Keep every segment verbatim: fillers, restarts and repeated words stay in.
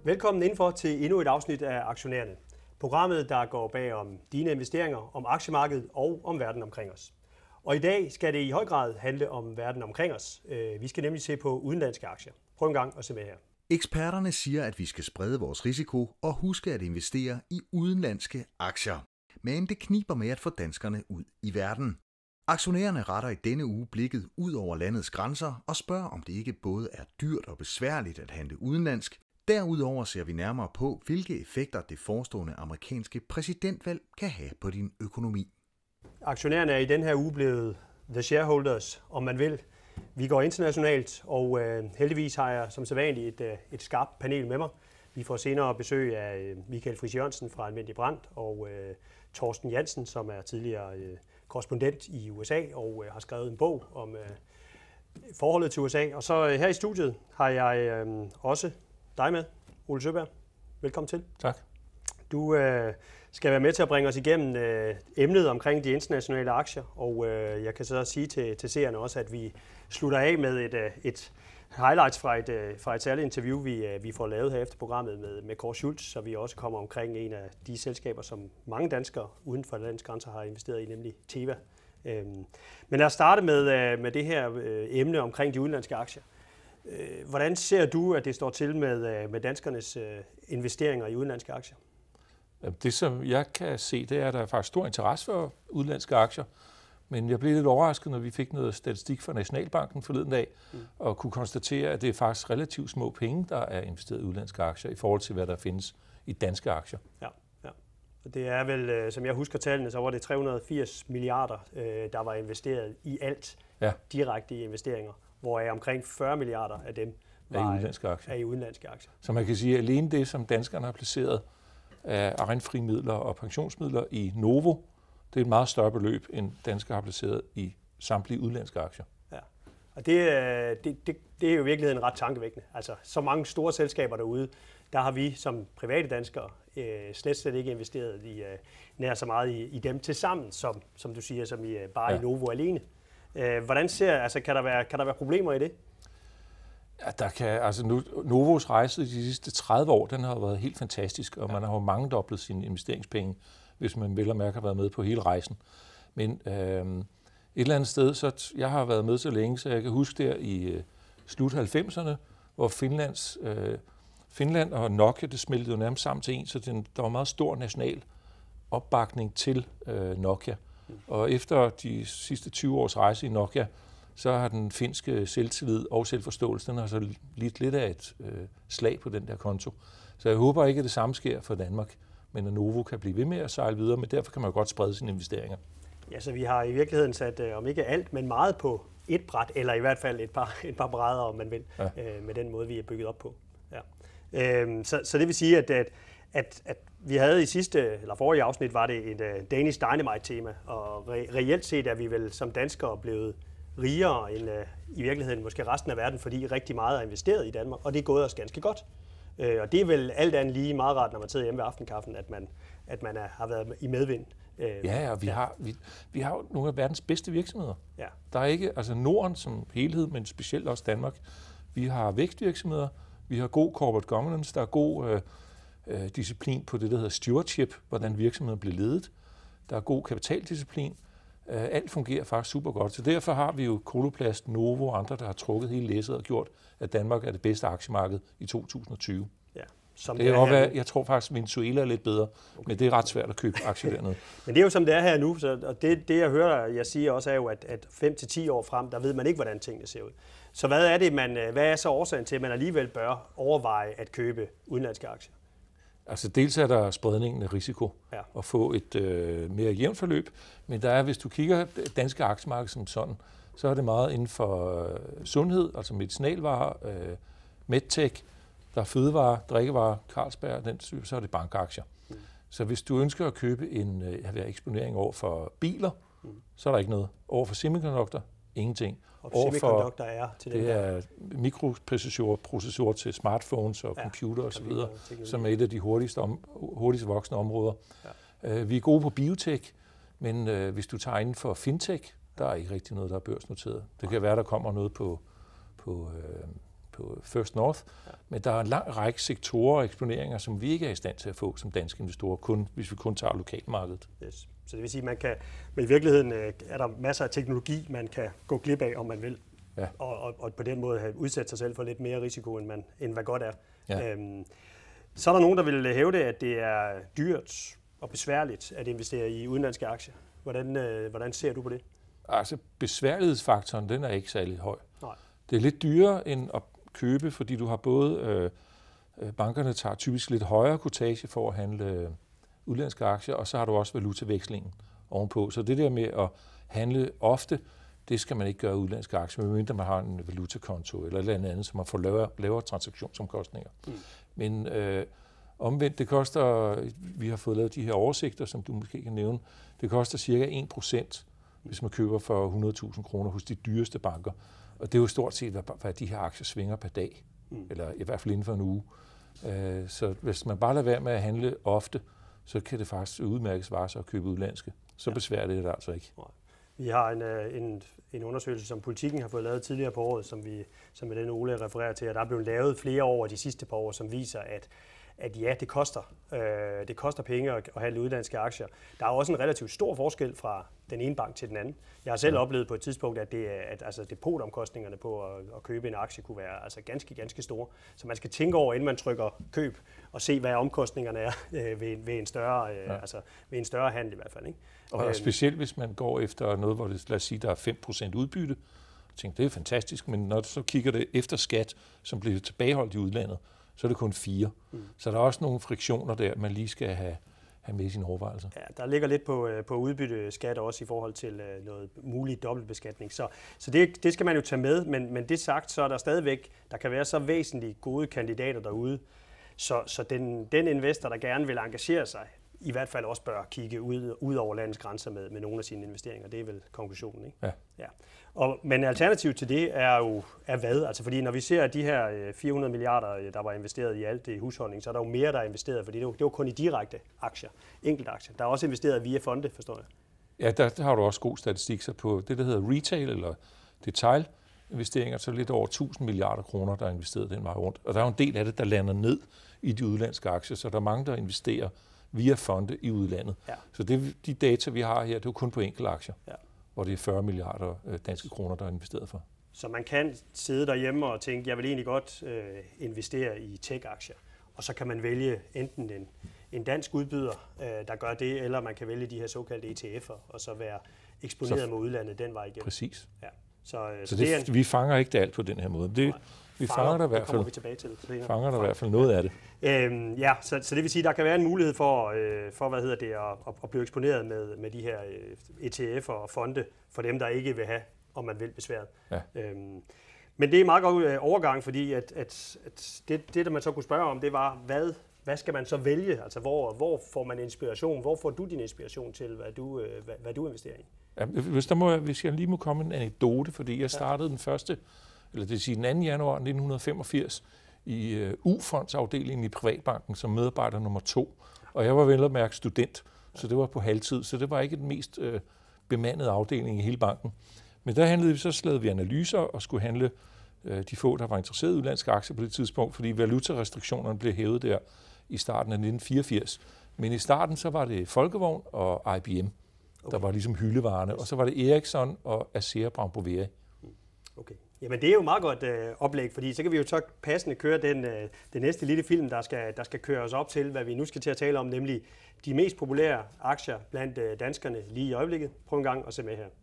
Velkommen indenfor til endnu et afsnit af Aktionærerne. Programmet, der går bag om dine investeringer, om aktiemarkedet og om verden omkring os. Og i dag skal det i høj grad handle om verden omkring os. Vi skal nemlig se på udenlandske aktier. Prøv en gang at se med her. Eksperterne siger, at vi skal sprede vores risiko og huske at investere i udenlandske aktier. Men det kniber med at få danskerne ud i verden. Aktionærerne retter i denne uge blikket ud over landets grænser og spørger, om det ikke både er dyrt og besværligt at handle udenlandsk. Derudover ser vi nærmere på, hvilke effekter det forestående amerikanske præsidentvalg kan have på din økonomi. Aktionærerne er i den her uge blevet the shareholders, om man vil. Vi går internationalt, og øh, heldigvis har jeg som sædvanligt et, øh, et skarpt panel med mig. Vi får senere besøg af øh, Michael Friis Jørgensen fra Alm. Brand og øh, Torsten Jansen, som er tidligere øh, korrespondent i U S A og øh, har skrevet en bog om øh, forholdet til U S A. Og så øh, her i studiet har jeg øh, også dig med, Ole Søberg. Velkommen til. Tak. Du øh, skal være med til at bringe os igennem øh, emnet omkring de internationale aktier, og øh, jeg kan så sige til, til seerne også, at vi slutter af med et, øh, et highlights fra et, øh, fra et særligt interview, vi, øh, vi får lavet her efter programmet med, med Kåre Schultz, så vi også kommer omkring en af de selskaber, som mange danskere uden for landets grænser har investeret i, nemlig Teva. Øhm, men lad os starte med, øh, med det her øh, emne omkring de udenlandske aktier. Hvordan ser du, at det står til med, med danskernes investeringer i udenlandske aktier? Det, som jeg kan se, det er, at der er faktisk stor interesse for udenlandske aktier. Men jeg blev lidt overrasket, når vi fik noget statistik fra Nationalbanken forleden dag, mm. og kunne konstatere, at det er faktisk relativt små penge, der er investeret i udenlandske aktier, i forhold til, hvad der findes i danske aktier. Ja, ja. Og det er vel, som jeg husker tallene, så var det tre hundrede og firs milliarder, der var investeret i alt ja. direkte i investeringer, hvoraf omkring fyrre milliarder af dem var er i udenlandske aktier. Er i udenlandske aktier. Så man kan sige, at alene det, som danskerne har placeret af egenfri midler og pensionsmidler i Novo, det er et meget større beløb, end danskere har placeret i samtlige udenlandske aktier. Ja, og det, det, det, det er jo i virkeligheden ret tankevækkende. Altså, så mange store selskaber derude, der har vi som private danskere øh, slet slet ikke investeret i, øh, nær så meget i, i dem til sammen, som, som du siger, som i, bare ja. i Novo alene. Hvordan ser, altså kan der være, kan der være problemer i det? Ja, der kan, altså nu, Novos rejse de sidste tredive år, den har været helt fantastisk, og ja. man har jo mangedoblet sine investeringspenge, hvis man vel og mærke har været med på hele rejsen. Men øh, et eller andet sted, så jeg har været med så længe, så jeg kan huske der i øh, slut halvfemserne, hvor Finlands, øh, Finland og Nokia, det smeltede jo nærmest sammen til en, så den, der var meget stor national opbakning til øh, Nokia. Og efter de sidste tyve års rejse i Nokia, så har den finske selvtillid og selvforståelse, den har så lidt lidt af et øh, slag på den der konto. Så jeg håber ikke, at det samme sker for Danmark, men at Novo kan blive ved med at sejle videre, men derfor kan man godt sprede sine investeringer. Ja, så vi har i virkeligheden sat, øh, om ikke alt, men meget på et bræt, eller i hvert fald et par, et par brædder, om man vil, ja. øh, med den måde, vi er bygget op på. Ja. Øh, så, så det vil sige, at, at At, at vi havde i sidste, eller forrige afsnit, var det et uh, Danish Dynamite-tema, og re- reelt set er vi vel som danskere blevet rigere end uh, i virkeligheden måske resten af verden, fordi rigtig meget er investeret i Danmark, og det er gået os ganske godt. Uh, og det er vel alt andet lige meget rart, når man sidder hjemme ved aftenkaffen, at man, at man er, har været i medvind. Uh, ja, og vi, ja. Har, vi, vi har jo nogle af verdens bedste virksomheder. Ja. Der er ikke, altså Norden som helhed, men specielt også Danmark. Vi har vækstvirksomheder, vi har god corporate governance, der er god Uh, disciplin på det, der hedder stewardship, hvordan virksomheden bliver ledet. Der er god kapitaldisciplin. Alt fungerer faktisk super godt. Så derfor har vi jo Coloplast, Novo og andre, der har trukket hele læsset og gjort, at Danmark er det bedste aktiemarked i to tusind og tyve. Ja, som det er også, hvad, jeg tror faktisk, at Venezuela er lidt bedre, okay. men det er ret svært at købe aktier dernede. Men det er jo som det er her nu, så, og det, det jeg hører jeg sige også er jo, at, at fem til ti år frem, der ved man ikke, hvordan tingene ser ud. Så hvad er det, man, hvad er så årsagen til, at man alligevel bør overveje at købe udenlandske aktier? Altså dels er der spredningen af risiko ja. at få et øh, mere jævnt forløb, men der er, hvis du kigger danske aktiemarked som sådan, så er det meget inden for øh, sundhed, altså medicinalvarer, øh, medtech, der er fødevarer, drikkevarer, Carlsberg, den, så er det bankaktier. Mm. Så hvis du ønsker at købe en øh, eksponering over for biler, mm. så er der ikke noget. Over for semiconductor, ingenting. Og semiconductor er til det er mikroprocessorer processorer til smartphones og ja, computer osv., som er et af de hurtigst, om, hurtigst voksende områder. Ja. Uh, vi er gode på biotek, men uh, hvis du tager inden for fintech, der er ikke rigtig noget, der er børsnoteret. Det kan være, der kommer noget på, på, uh, på First North, ja. Men der er en lang række sektorer og eksponeringer, som vi ikke er i stand til at få som danske investorer, kun, hvis vi kun tager lokalmarkedet. Yes. Så det vil sige, at man kan, men i virkeligheden er der masser af teknologi, man kan gå glip af, om man vil. Ja. Og, og, og på den måde have udsat sig selv for lidt mere risiko, end, man, end hvad godt er. Ja. Øhm, så er der nogen, der vil hævde, at det er dyrt og besværligt at investere i udenlandske aktier. Hvordan, øh, hvordan ser du på det? Altså besværlighedsfaktoren, den er ikke særlig høj. Nej. Det er lidt dyrere end at købe, fordi du har både, øh, bankerne tager typisk lidt højere kurtage for at handle øh, udenlandske aktier, og så har du også valutavekslingen ovenpå. Så det der med at handle ofte, det skal man ikke gøre udenlandske aktier, medmindre man har en valutakonto eller et eller andet, så man får lavere, lavere transaktionsomkostninger. Mm. Men øh, omvendt, det koster, vi har fået lavet de her oversigter, som du måske kan nævne, det koster cirka en procent, hvis man køber for hundrede tusind kroner hos de dyreste banker. Og det er jo stort set, hvad, hvad de her aktier svinger per dag, mm. eller i hvert fald inden for en uge. Øh, så hvis man bare lader være med at handle ofte, så kan det faktisk udmærkes vare sig at købe udlandske. Så ja. Besværer det det altså ikke. Nej. Vi har en, en, en undersøgelse, som Politikken har fået lavet tidligere på året, som, vi, som med den Ole refererer til, og der er blevet lavet flere år de sidste par år, som viser, at, at ja, det koster. Øh, det koster penge at, at handle udenlandske aktier. Der er også en relativt stor forskel fra den ene bank til den anden. Jeg har selv ja. oplevet på et tidspunkt, at, det, at altså, depotomkostningerne på at, at købe en aktie kunne være altså, ganske, ganske store. Så man skal tænke over, inden man trykker køb, og se, hvad omkostningerne er øh, ved, ved, en større, øh, ja. altså, ved en større handel i hvert fald. Ikke? Og øhm, specielt hvis man går efter noget, hvor det, lad os sige, der er fem procent udbytte. Jeg tænker, det er fantastisk, men når du så kigger det efter skat, som bliver tilbageholdt i udlandet, så er det kun fire. Mm. Så der er også nogle friktioner der, man lige skal have, have med i sine overvejelser. Ja, der ligger lidt på, på udbytteskat også i forhold til noget mulig dobbeltbeskatning. Så, så det, det skal man jo tage med, men, men det sagt, så er der stadigvæk, der kan være så væsentligt gode kandidater derude, så, så den, den investor, der gerne vil engagere sig, i hvert fald også bør kigge ud, ud over landets grænser med, med nogle af sine investeringer. Det er vel konklusionen, ikke? Ja. Ja. Og, men alternativet til det er jo er hvad? Altså fordi når vi ser de her fire hundrede milliarder, der var investeret i alt det i husholdning, så er der jo mere, der er investeret, fordi det var, det var kun i direkte aktier, enkelte aktier. Der er også investeret via fonde, forstår jeg. Ja, der, der har du også god statistik så på det, der hedder retail eller detailinvesteringer, så lidt over tusind milliarder kroner, der er investeret den vej rundt. Og der er jo en del af det, der lander ned i de udlandske aktier, så der er mange, der investerer via fonde i udlandet. Ja. Så det, de data, vi har her, det er jo kun på enkelte aktier, ja. Hvor det er fyrre milliarder danske kroner, der er investeret for. Så man kan sidde derhjemme og tænke, jeg vil egentlig godt øh, investere i tech-aktier. Og så kan man vælge enten en, en dansk udbyder, øh, der gør det, eller man kan vælge de her såkaldte E T F'er, og så være eksponeret så, med udlandet den vej igennem. Præcis. Ja. Så, øh, så, så det, det er en, vi fanger ikke det alt på den her måde. Det, vi fanger, fanger der i hvert fald, vi tilbage til det fanger der i hvert fald noget af det. Øhm, ja, så, så det vil sige, at der kan være en mulighed for, øh, for hvad hedder det, at, at blive eksponeret med, med de her øh, E T F'er og fonde, for dem, der ikke vil have, om man vil, besværet. Ja. Øhm, men det er en meget god øh, overgang, fordi at, at, at det, det, der man så kunne spørge om, det var, hvad, hvad skal man så vælge? Altså, hvor, hvor får man inspiration? Hvor får du din inspiration til, hvad du, øh, hvad, hvad du investerer i? Ja, hvis, der må jeg, hvis jeg lige må komme en anekdote, fordi jeg startede ja. den første, eller det vil sige den anden januar nitten femogfirs, i uh, U-fondsafdelingen i Privatbanken som medarbejder nummer to. Og jeg var vel at mærke student, så det var på halvtid, så det var ikke den mest uh, bemandede afdeling i hele banken. Men der handlede vi, så lavede vi analyser og skulle handle uh, de få, der var interesseret i udlandske aktier på det tidspunkt, fordi valutarestriktionerne blev hævet der i starten af nitten fireogfirs. Men i starten så var det Folkevogn og I B M, okay. der var ligesom hyldevarerne, og så var det Ericsson og Asea Brampoveri. Okay. Jamen det er jo meget godt øh, oplæg, fordi så kan vi jo så passende køre den, øh, den næste lille film, der skal, der skal køre os op til, hvad vi nu skal til at tale om, nemlig de mest populære aktier blandt øh, danskerne lige i øjeblikket. Prøv en gang at se med her.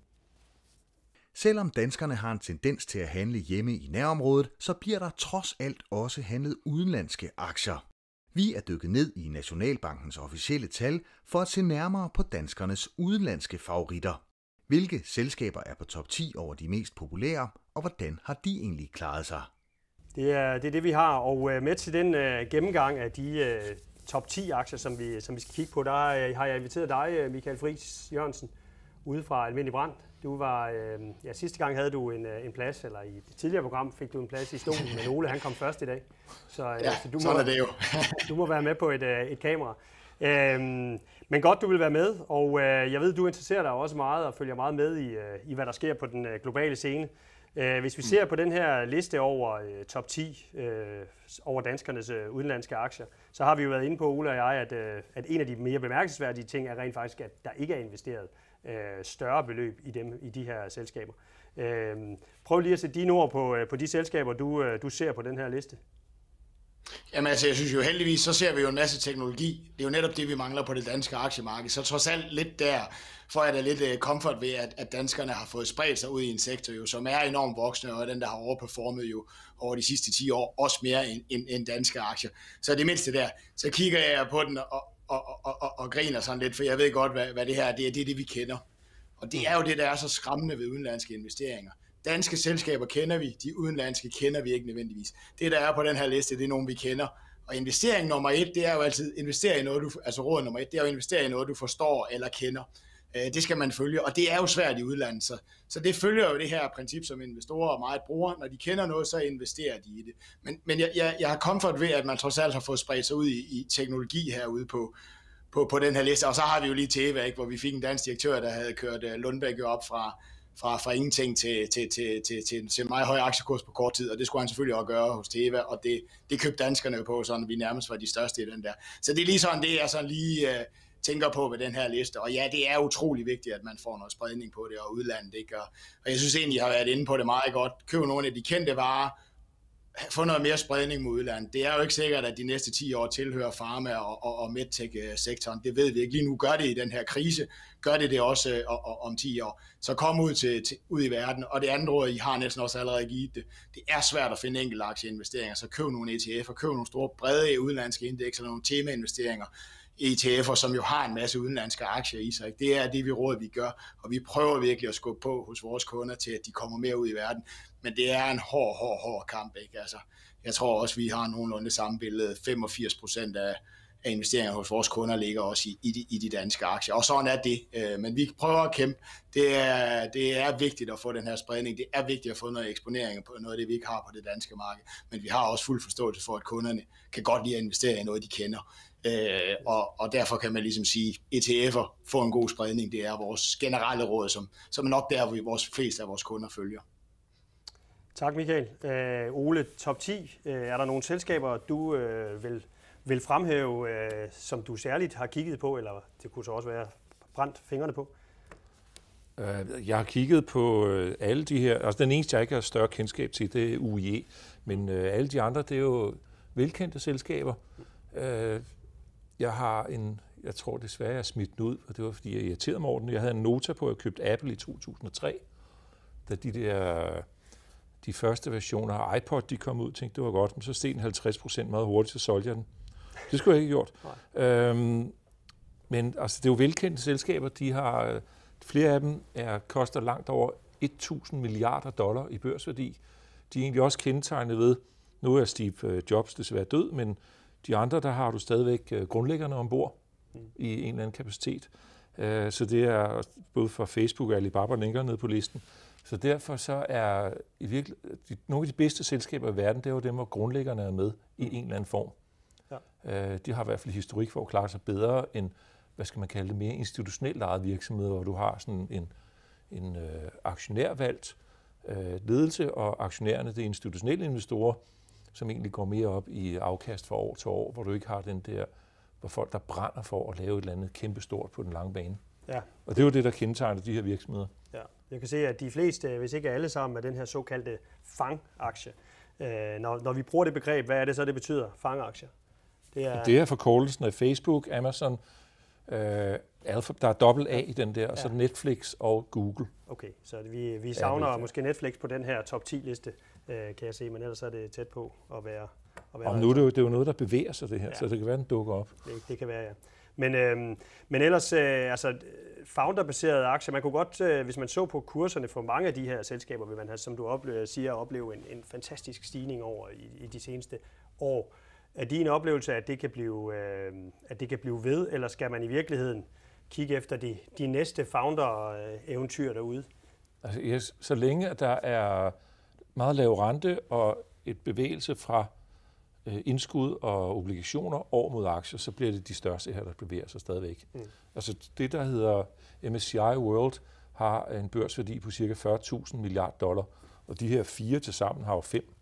Selvom danskerne har en tendens til at handle hjemme i nærområdet, så bliver der trods alt også handlet udenlandske aktier. Vi er dykket ned i Nationalbankens officielle tal for at se nærmere på danskernes udenlandske favoritter. Hvilke selskaber er på top ti over de mest populære, og hvordan har de egentlig klaret sig? Det er det, er det vi har, og med til den uh, gennemgang af de uh, top ti aktier, som vi, som vi skal kigge på, der uh, har jeg inviteret dig, Michael Friis Jørgensen, ude fra Almindelig Brand. Du var, uh, ja, sidste gang havde du en, uh, en plads, eller i det tidligere program fik du en plads i stolen, men Ole han kom først i dag. Så, uh, ja, så du, sådan må, er det jo. du må være med på et, uh, et kamera. Øhm, men godt, du vil være med, og øh, jeg ved, du interesserer dig også meget og følger meget med i, øh, i hvad der sker på den øh, globale scene. Hvis vi ser på den her liste over uh, top ti uh, over danskernes uh, udenlandske aktier, så har vi jo været inde på, Ole og jeg, at, uh, at en af de mere bemærkelsesværdige ting er rent faktisk, at der ikke er investeret uh, større beløb i, dem, i de her selskaber. Uh, prøv lige at sætte dine ord på, uh, på de selskaber, du, uh, du ser på den her liste. Jamen altså, jeg synes jo heldigvis, så ser vi jo en masse teknologi. Det er jo netop det, vi mangler på det danske aktiemarked. Så trods alt lidt der, får jeg da lidt comfort ved, at, at danskerne har fået spredt sig ud i en sektor, jo, som er enormt voksende, og den, der har overperformet jo over de sidste ti år, også mere end, end, end danske aktier. Så det mindste der, så kigger jeg på den og, og, og, og, og griner sådan lidt, for jeg ved godt, hvad, hvad det her er. Det er det, det, vi kender. Og det er jo det, der er så skræmmende ved udenlandske investeringer. Danske selskaber kender vi, de udenlandske kender vi ikke nødvendigvis. Det, der er på den her liste, det er nogen, vi kender. Og investering nummer et, det er jo altid investere i noget, du, altså råd nummer et, det er jo investere i noget, du forstår eller kender. Det skal man følge, og det er jo svært i udlandet. Så, så det følger jo det her princip, som investorer meget bruger. Når de kender noget, så investerer de i det. Men, men jeg, jeg, jeg har comfort ved, at man trods alt har fået spredt sig ud i, i teknologi herude på, på, på den her liste. Og så har vi jo lige Teva, ikke, hvor vi fik en dansk direktør, der havde kørt Lundbæk op fra Fra, fra ingenting til, til, til, til, til, til meget høj aktiekurs på kort tid, og det skulle han selvfølgelig også gøre hos Teva, og det, det købte danskerne jo på, sådan vi nærmest var de største i den der. Så det er lige sådan, det jeg sådan lige uh, tænker på ved den her liste, og ja, det er utrolig vigtigt, at man får noget spredning på det, og udlandet, ikke? Og, og jeg synes egentlig, jeg har været inde på det meget godt. Køb nogle af de kendte varer, få noget mere spredning mod udlandet. Det er jo ikke sikkert, at de næste ti år tilhører pharma og, og, og medtech-sektoren. Det ved vi ikke. Lige nu gør det i den her krise. Gør det det også og, og, om ti år. Så kom ud, til, til, ud i verden. Og det andet råd, I har næsten også allerede givet det. Det er svært at finde enkelte aktieinvesteringer. Så køb nogle E T F'er, køb nogle store brede udenlandske indekser, nogle temainvesteringer. E T F'er, som jo har en masse udenlandske aktier i sig. Det er det, vi råd, vi gør, og vi prøver virkelig at skubbe på hos vores kunder til, at de kommer mere ud i verden. Men det er en hård, hård, hård kamp, ikke? Altså, jeg tror også, vi har nogenlunde samme billede. femogfirs procent af, af investeringer hos vores kunder ligger også i, i, de, i de danske aktier. Og sådan er det. Men vi prøver at kæmpe. Det er, det er vigtigt at få den her spredning. Det er vigtigt at få noget eksponering på noget af det, vi ikke har på det danske marked. Men vi har også fuld forståelse for, at kunderne kan godt lide at investere i noget, de kender. Øh, og, og derfor kan man ligesom sige, E T F'er får en god spredning. Det er vores generelle råd, som, som er nok der, hvor vi vores fleste af vores kunder følger. Tak, Michael. Øh, Ole, top ti. Øh, er der nogle selskaber, du øh, vil, vil fremhæve, øh, som du særligt har kigget på, eller det kunne så også være brændt fingrene på? Jeg har kigget på alle de her, altså den eneste, jeg ikke har større kendskab til, det er U I E, men alle de andre, det er jo velkendte selskaber. Jeg har en, jeg tror desværre, jeg har smidt den ud, og det var fordi, jeg irriterede mig over den. Jeg havde en nota på, at jeg købte Apple i to tusind og tre, da de der, de første versioner af iPod, de kom ud, tænkte, det var godt, men så steg den halvtreds procent meget hurtigt, så solgte jeg den. Det skulle jeg ikke have gjort. Øhm, men altså, det er jo velkendte selskaber, de har, flere af dem er, koster langt over tusind milliarder dollar i børsværdi. De er egentlig også kendetegnet ved, nu er Steve Jobs desværre død, men de andre, der har du stadigvæk grundlæggerne ombord mm. i en eller anden kapacitet. Så det er både for Facebook og Alibaba længere nede på listen. Så derfor så er i virkelig, de, nogle af de bedste selskaber i verden, det er jo dem, hvor grundlæggerne er med i en eller anden form. Ja. De har i hvert fald historik for at klare sig bedre end, hvad skal man kalde det, mere institutionelt ejet virksomheder, hvor du har sådan en, en øh, aktionærvalgt øh, ledelse, og aktionærerne, det er institutionelle investorer, som egentlig går mere op i afkast fra år til år, hvor du ikke har den der, hvor folk der brænder for at lave et eller andet kæmpestort på den lange bane. Ja. Og det er jo det, der kendetegner de her virksomheder. Ja. Jeg kan se, at de fleste, hvis ikke alle sammen, er den her såkaldte FANG-aktie. Når, når vi bruger det begreb, hvad er det så, det betyder, FANG-aktier? Det er, det er forkortelsen af Facebook, Amazon, øh, Alpha, der er dobbelt A i den der, og ja. Så Netflix og Google. Okay, så vi, vi savner ja, måske Netflix på den her top ti-liste, øh, kan jeg se, men ellers er det tæt på at være... At være og nu er det, jo, det er jo noget, der bevæger sig, det her, ja. Så det kan være, den dukker op. Det, det kan være, ja. Men, øh, men ellers, øh, altså, founder-baserede aktier, man kunne godt, øh, hvis man så på kurserne for mange af de her selskaber, vil man have, som du oplever, siger, opleve en, en fantastisk stigning over i, i de seneste år. Er din oplevelse, at det kan blive, øh, at det kan blive ved, eller skal man i virkeligheden kigge efter de, de næste founder-eventyr derude? Altså, yes, så længe at der er meget lav rente og et bevægelse fra øh, indskud og obligationer over mod aktier, så bliver det de største her, der bevæger sig stadigvæk. Mm. Altså det, der hedder M S C I World, har en børsværdi på cirka fyrre tusind milliarder dollar, Og de her fire til sammen har jo fem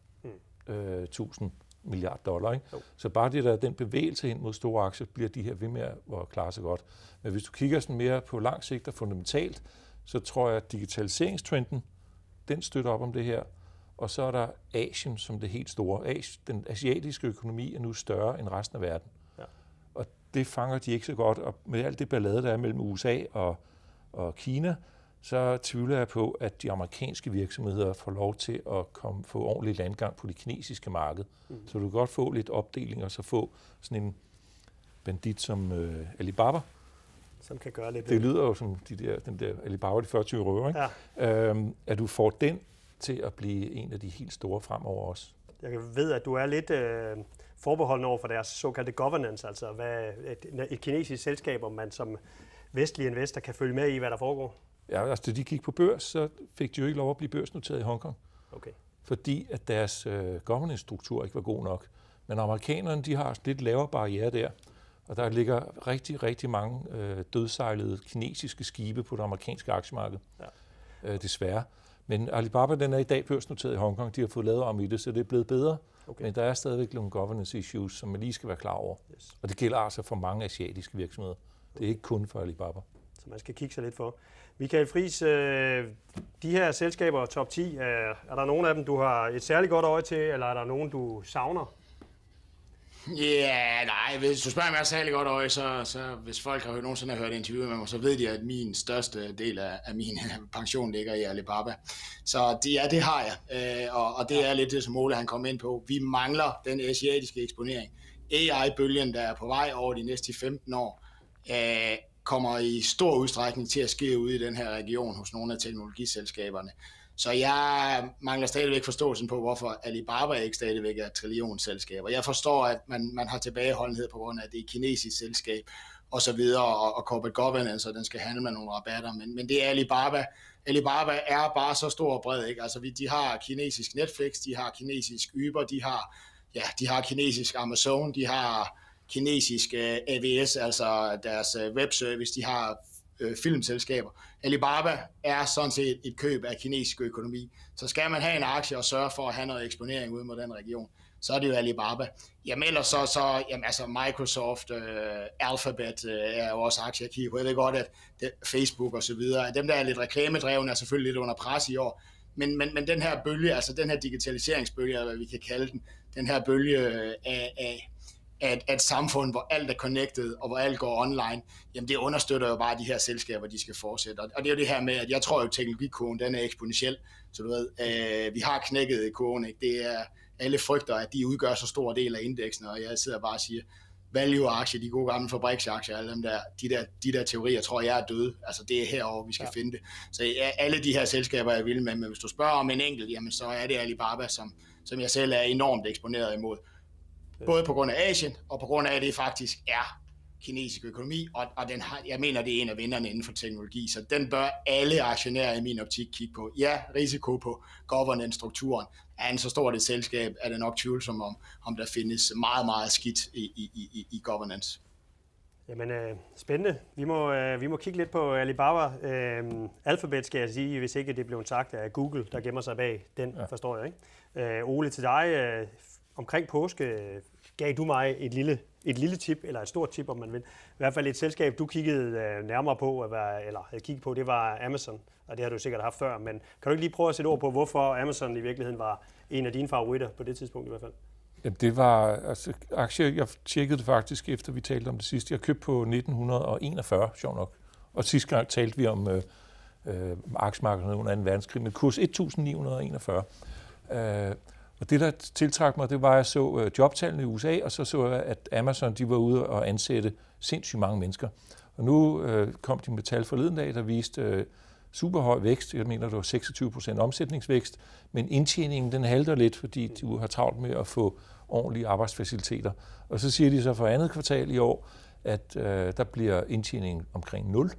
tusind milliard dollar. Ikke? Så bare det der, den bevægelse hen mod store aktier, bliver de her ved med at klare sig godt. Men hvis du kigger sådan mere på lang sigt og fundamentalt, så tror jeg, at digitaliseringstrenden, den støtter op om det her. Og så er der Asien som det helt store. Den asiatiske økonomi er nu større end resten af verden. Ja. Og det fanger de ikke så godt. Og med alt det ballade, der er mellem U S A og, og Kina, så tvivler jeg på, at de amerikanske virksomheder får lov til at komme, få ordentlig landgang på det kinesiske marked. Mm. Så du kan godt få lidt opdeling, og så få sådan en bandit som øh, Alibaba. Som kan gøre lidt. Det lyder jo som de der, den der Alibaba, de fyrre røver, ikke? Ja. Øhm, at du får den til at blive en af de helt store fremover også. Jeg ved, at du er lidt øh, forbeholden over for deres såkaldte governance, altså hvad et, et kinesisk selskab, om man som vestlig investor kan følge med i, hvad der foregår. Ja, altså da de gik på børs, så fik de jo ikke lov at blive børsnoteret i Hongkong. Okay. Fordi at deres øh, governance-struktur ikke var god nok. Men amerikanerne, de har lidt lavere barriere der. Og der ligger rigtig, rigtig mange øh, dødsejlede kinesiske skibe på det amerikanske aktiemarked. Ja. Øh, desværre. Men Alibaba, den er i dag børsnoteret i Hongkong. De har fået lavet om i det, så det er blevet bedre. Okay. Men der er stadigvæk nogle governance issues, som man lige skal være klar over. Yes. Og det gælder altså for mange asiatiske virksomheder. Det er ikke kun for Alibaba. Så man skal kigge sig lidt for. Michael Friis, øh, de her selskaber, top ti, øh, er der nogen af dem, du har et særligt godt øje til, eller er der nogen, du savner? Ja, yeah, nej, hvis du spørger mig særlig godt øje, så, så hvis folk har nogensinde hørt interviewet med mig, så ved de, at min største del af, af min pension ligger i Alibaba. Så det, ja, det har jeg, øh, og, og det er lidt det, som Ole han kom ind på. Vi mangler den asiatiske eksponering. A I-bølgen, der er på vej over de næste femten år, øh, kommer i stor udstrækning til at ske ude i den her region hos nogle af teknologiselskaberne. Så jeg mangler stadigvæk forståelsen på, hvorfor Alibaba ikke stadigvæk er trillionselskaber. Jeg forstår, at man, man har tilbageholdenhed på grund af, at det er et kinesisk selskab og så videre, og, og corporate governance, og den skal handle med nogle rabatter. Men, men det er Alibaba. Alibaba er bare så stor og bred, ikke? Altså, de har kinesisk Netflix, de har kinesisk Uber, de har, ja, de har kinesisk Amazon, de har kinesisk uh, A W S, altså deres uh, webservice, de har uh, filmselskaber. Alibaba er sådan set et køb af kinesisk økonomi. Så skal man have en aktie og sørge for at have noget eksponering ud mod den region, så er det jo Alibaba. Jamen ellers så, så jamen, altså Microsoft, uh, Alphabet uh, er jo også aktier, jeg kigger på. Jeg ved godt, at det, Facebook og så videre, dem der er lidt reklamedrevne, er selvfølgelig lidt under pres i år. Men, men, men den her bølge, altså den her digitaliseringsbølge, eller hvad vi kan kalde den, den her bølge af, af At, at samfund, hvor alt er connected, og hvor alt går online, jamen det understøtter jo bare de her selskaber, de skal fortsætte. Og det er jo det her med, at jeg tror jo, at teknologikurven, den er eksponentiel. Så du ved, øh, vi har knækket kurven, ikke? Det er, alle frygter, at de udgør så stor del af indeksen, og jeg sidder bare og siger, value-aktier, de gode gamle fabriksaktier, alle dem der, de der, de der teorier, tror jeg er døde. Altså det er herovre, vi skal ja. finde det. Så ja, alle de her selskaber er vilde med, men hvis du spørger om en enkelt, jamen så er det Alibaba, som, som jeg selv er enormt eksponeret imod. Både på grund af Asien, og på grund af, at det faktisk er kinesisk økonomi, og, og den har, jeg mener, det er en af vinderne inden for teknologi, så den bør alle aktionærer i min optik kigge på. Ja, risiko på governance-strukturen. Er en så stort et selskab, er det nok tvivlsomt om, om der findes meget, meget skidt i, i, i, i governance. Jamen, øh, spændende. Vi må, øh, vi må kigge lidt på Alibaba. Øh, Alphabet skal jeg sige, hvis ikke det blev sagt af Google, der gemmer sig bag den, ja. Forstår jeg, ikke? Øh, Ole, til dig, øh, omkring påske gav du mig et lille, et lille tip, eller et stort tip, om man vil. I hvert fald et selskab, du kiggede øh, nærmere på, eller havde kigget på, det var Amazon, og det har du sikkert haft før. Men kan du ikke lige prøve at sætte ord på, hvorfor Amazon i virkeligheden var en af dine favoritter på det tidspunkt i hvert fald? Jamen, det var altså, aktier, jeg tjekkede det faktisk, efter vi talte om det sidste. Jeg købte på nitten enogfyrre, sjov nok. Og sidste gang talte vi om øh, øh, aktiemarkedet under anden verdenskrig, med kurs et tusind ni hundrede enogfyrre. Øh, Og det, der tiltrak mig, det var, at jeg så jobtallene i U S A, og så så jeg, at Amazon de var ude og ansætte sindssygt mange mennesker. Og nu øh, kom de med tal forleden dag, der viste øh, super høj vækst. Jeg mener, det var seksogtyve procent omsætningsvækst, men indtjeningen den halter lidt, fordi de har travlt med at få ordentlige arbejdsfaciliteter. Og så siger de så for andet kvartal i år, at øh, der bliver indtjeningen omkring nul,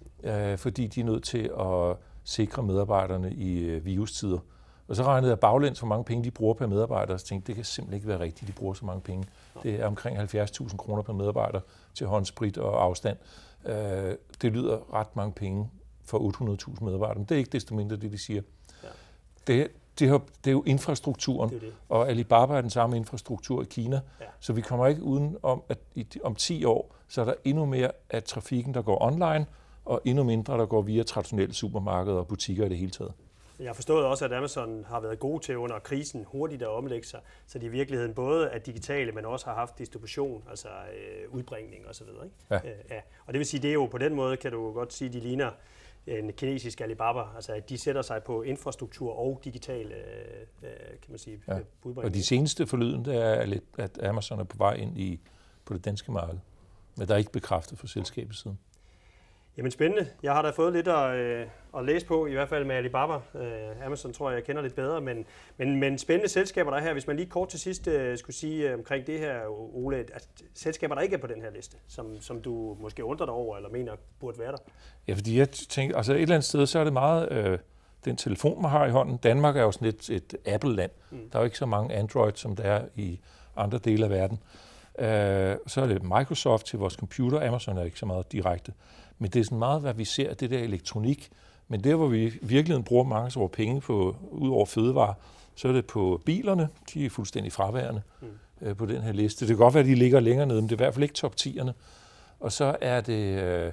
øh, fordi de er nødt til at sikre medarbejderne i øh, virustider. Og så regnede jeg baglæns, hvor mange penge de bruger per medarbejder, og så tænkte, det kan simpelthen ikke være rigtigt, de bruger så mange penge. Det er omkring halvfjerds tusind kroner per medarbejder til håndsprit og afstand. Det lyder ret mange penge for otte hundrede tusind medarbejdere, men det er ikke desto mindre det, de siger. Ja. Det, det, er, det er jo infrastrukturen, det er det. Og Alibaba er den samme infrastruktur i Kina, ja. Så vi kommer ikke uden om, at i, om ti år, så er der endnu mere af trafikken, der går online, og endnu mindre, der går via traditionelle supermarkeder og butikker i det hele taget. Jeg har forstået også, at Amazon har været gode til under krisen hurtigt at omlægge sig, så de i virkeligheden både er digitale, men også har haft distribution, altså øh, udbringning osv. Ja. Øh, ja. Og det vil sige, det er jo på den måde, kan du godt sige, de ligner en kinesisk Alibaba, altså at de sætter sig på infrastruktur og digital øh, kan man sige, ja. udbringning. Og de seneste forlyden, det er, at Amazon er på vej ind i, på det danske marked, men der er ikke bekræftet for selskabet siden. Jamen spændende. Jeg har da fået lidt at, øh, at læse på, i hvert fald med Alibaba. Øh, Amazon tror jeg, jeg kender lidt bedre, men, men, men spændende selskaber, der er her. Hvis man lige kort til sidst øh, skulle sige øh, omkring det her, Ole, at selskaber, der ikke er på den her liste, som, som du måske undrer dig over, eller mener burde være der? Ja, fordi jeg tænker, altså et eller andet sted, så er det meget øh, den telefon, man har i hånden. Danmark er jo sådan et, et Apple-land. Mm. Der er jo ikke så mange Android, som der er i andre dele af verden. Øh, så er det Microsoft til vores computer. Amazon er ikke så meget direkte. Men det er sådan meget, hvad vi ser, det der elektronik. Men der, hvor vi i virkeligheden bruger mange så penge på, ud over fødevarer, så er det på bilerne. De er fuldstændig fraværende mm. øh, på den her liste. Det kan godt være, at de ligger længere nede, men det er i hvert fald ikke top tierne. Og så er det øh,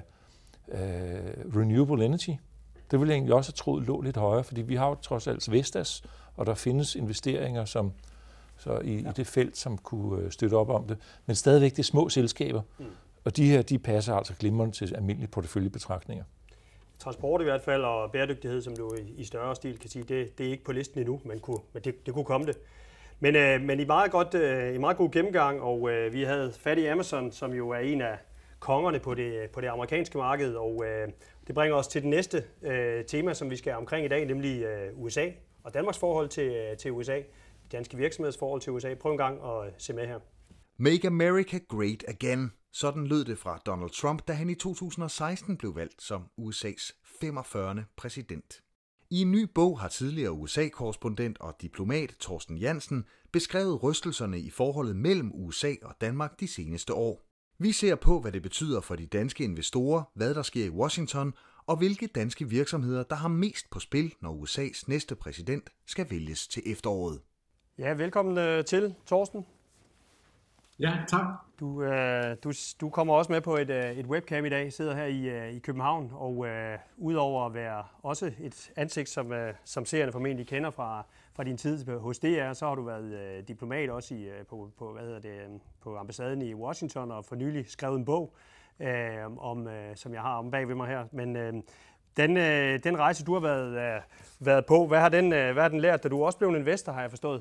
øh, Renewable Energy. Det ville jeg egentlig også have troet lå lidt højere, fordi vi har jo trods alt Vestas, og der findes investeringer som, så i, ja. i det felt, som kunne støtte op om det. Men stadigvæk det er små selskaber. Mm. Og de her, de passer altså glimrende til almindelige porteføljebetragtninger. Transport i hvert fald, og bæredygtighed, som du i større stil kan sige, det, det er ikke på listen endnu, men, kunne, men det, det kunne komme det. Men, øh, men i meget, godt, øh, i meget god gennemgang, og øh, vi havde fat i Amazon, som jo er en af kongerne på det, på det amerikanske marked, og øh, det bringer os til det næste øh, tema, som vi skal omkring i dag, nemlig øh, U S A og Danmarks forhold til, til U S A, de danske virksomheders forhold til U S A. Prøv en gang at se med her. Make America Great Again. Sådan lød det fra Donald Trump, da han i to tusind og seksten blev valgt som U S A's femogfyrrende præsident. I en ny bog har tidligere U S A-korrespondent og diplomat Torsten Jansen beskrevet rystelserne i forholdet mellem U S A og Danmark de seneste år. Vi ser på, hvad det betyder for de danske investorer, hvad der sker i Washington, og hvilke danske virksomheder, der har mest på spil, når U S A's næste præsident skal vælges til efteråret. Ja, velkommen til, Torsten. Ja, tak. Du, øh, du, du kommer også med på et, et webcam i dag, sidder her i, i København, og øh, udover at være også et ansigt, som, øh, som seerne formentlig kender fra, fra din tid hos D R, så har du været øh, diplomat også i, på, på, hvad hedder det, på ambassaden i Washington, og for nylig skrevet en bog, øh, om, øh, som jeg har om bag ved mig her. Men øh, den, øh, den rejse, du har været, øh, været på, hvad har, den, øh, hvad har den lært, da du også blev en investor, har jeg forstået?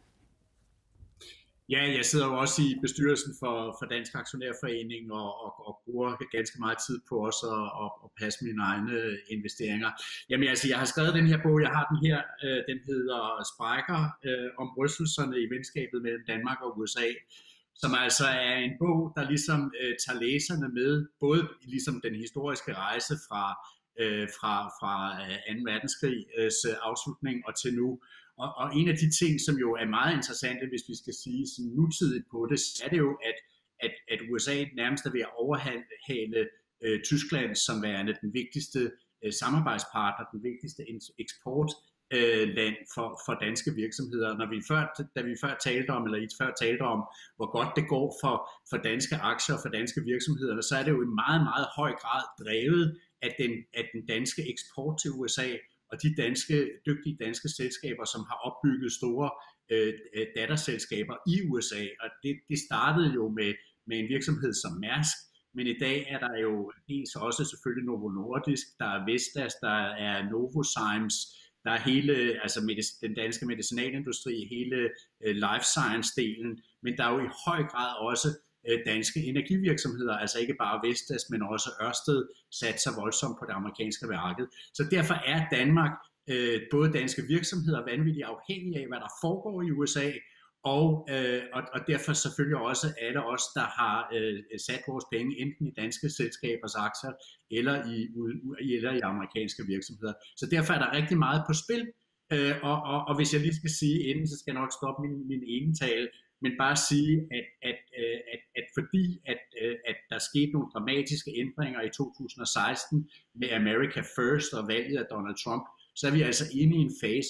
Ja, jeg sidder jo også i bestyrelsen for, for Dansk Aktionærforening og, og, og bruger ganske meget tid på også at, at, at passe mine egne investeringer. Jamen altså, jeg har skrevet den her bog, jeg har den her, øh, den hedder Sprækker, øh, om rystelserne i venskabet mellem Danmark og U S A, som altså er en bog, der ligesom øh, tager læserne med, både ligesom den historiske rejse fra, øh, fra, fra anden verdenskrigs øh, afslutning og til nu. Og, og en af de ting, som jo er meget interessante, hvis vi skal sige sådan nutidigt på det, så er det jo, at, at, at U S A nærmest er ved at overhale øh, Tyskland som værende den vigtigste øh, samarbejdspartner, den vigtigste eksportland øh, for, for danske virksomheder. Når vi før, da vi før talte om, eller I før talte om, hvor godt det går for, for danske aktier og for danske virksomheder, så er det jo i meget, meget høj grad drevet af den, af den danske eksport til U S A, og de danske, dygtige danske selskaber, som har opbygget store øh, datterselskaber i U S A. Og det, det startede jo med, med en virksomhed som Mærsk, men i dag er der jo dels også selvfølgelig Novo Nordisk, der er Vestas, der er Novozymes, der er hele, altså den danske medicinalindustri, hele øh, life science-delen, men der er jo i høj grad også danske energivirksomheder, altså ikke bare Vestas, men også Ørsted, satser voldsomt på det amerikanske marked. Så derfor er Danmark, øh, både danske virksomheder, vanvittigt afhængige af, hvad der foregår i U S A, og, øh, og, og derfor selvfølgelig også alle os, der har øh, sat vores penge enten i danske selskabers aktier, eller i, eller i amerikanske virksomheder. Så derfor er der rigtig meget på spil, øh, og, og, og hvis jeg lige skal sige inden, så skal jeg nok stoppe min, min ene tale, men bare sige, at, at, at, at fordi at, at der skete nogle dramatiske ændringer i to tusind og seksten med America First og valget af Donald Trump, så er vi altså inde i en fase nu,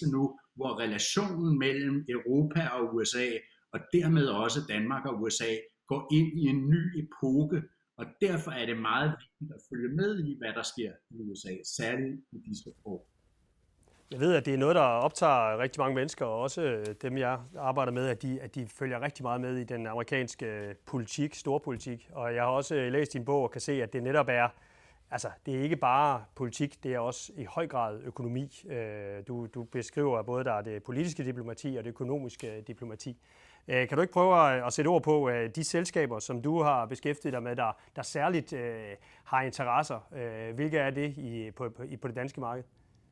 hvor relationen mellem Europa og U S A, og dermed også Danmark og U S A, går ind i en ny epoke, og derfor er det meget vigtigt at følge med i, hvad der sker i U S A, særligt i disse år. Jeg ved, at det er noget, der optager rigtig mange mennesker, og også dem, jeg arbejder med, at de, at de følger rigtig meget med i den amerikanske politik, storpolitik. Og jeg har også læst din bog og kan se, at det netop er, altså det er ikke bare politik, det er også i høj grad økonomi. Du, du beskriver både, der er det politiske diplomati og det økonomiske diplomati. Kan du ikke prøve at sætte ord på de selskaber, som du har beskæftiget dig med, der, der særligt har interesser? Hvilke er det i, på, på det danske marked?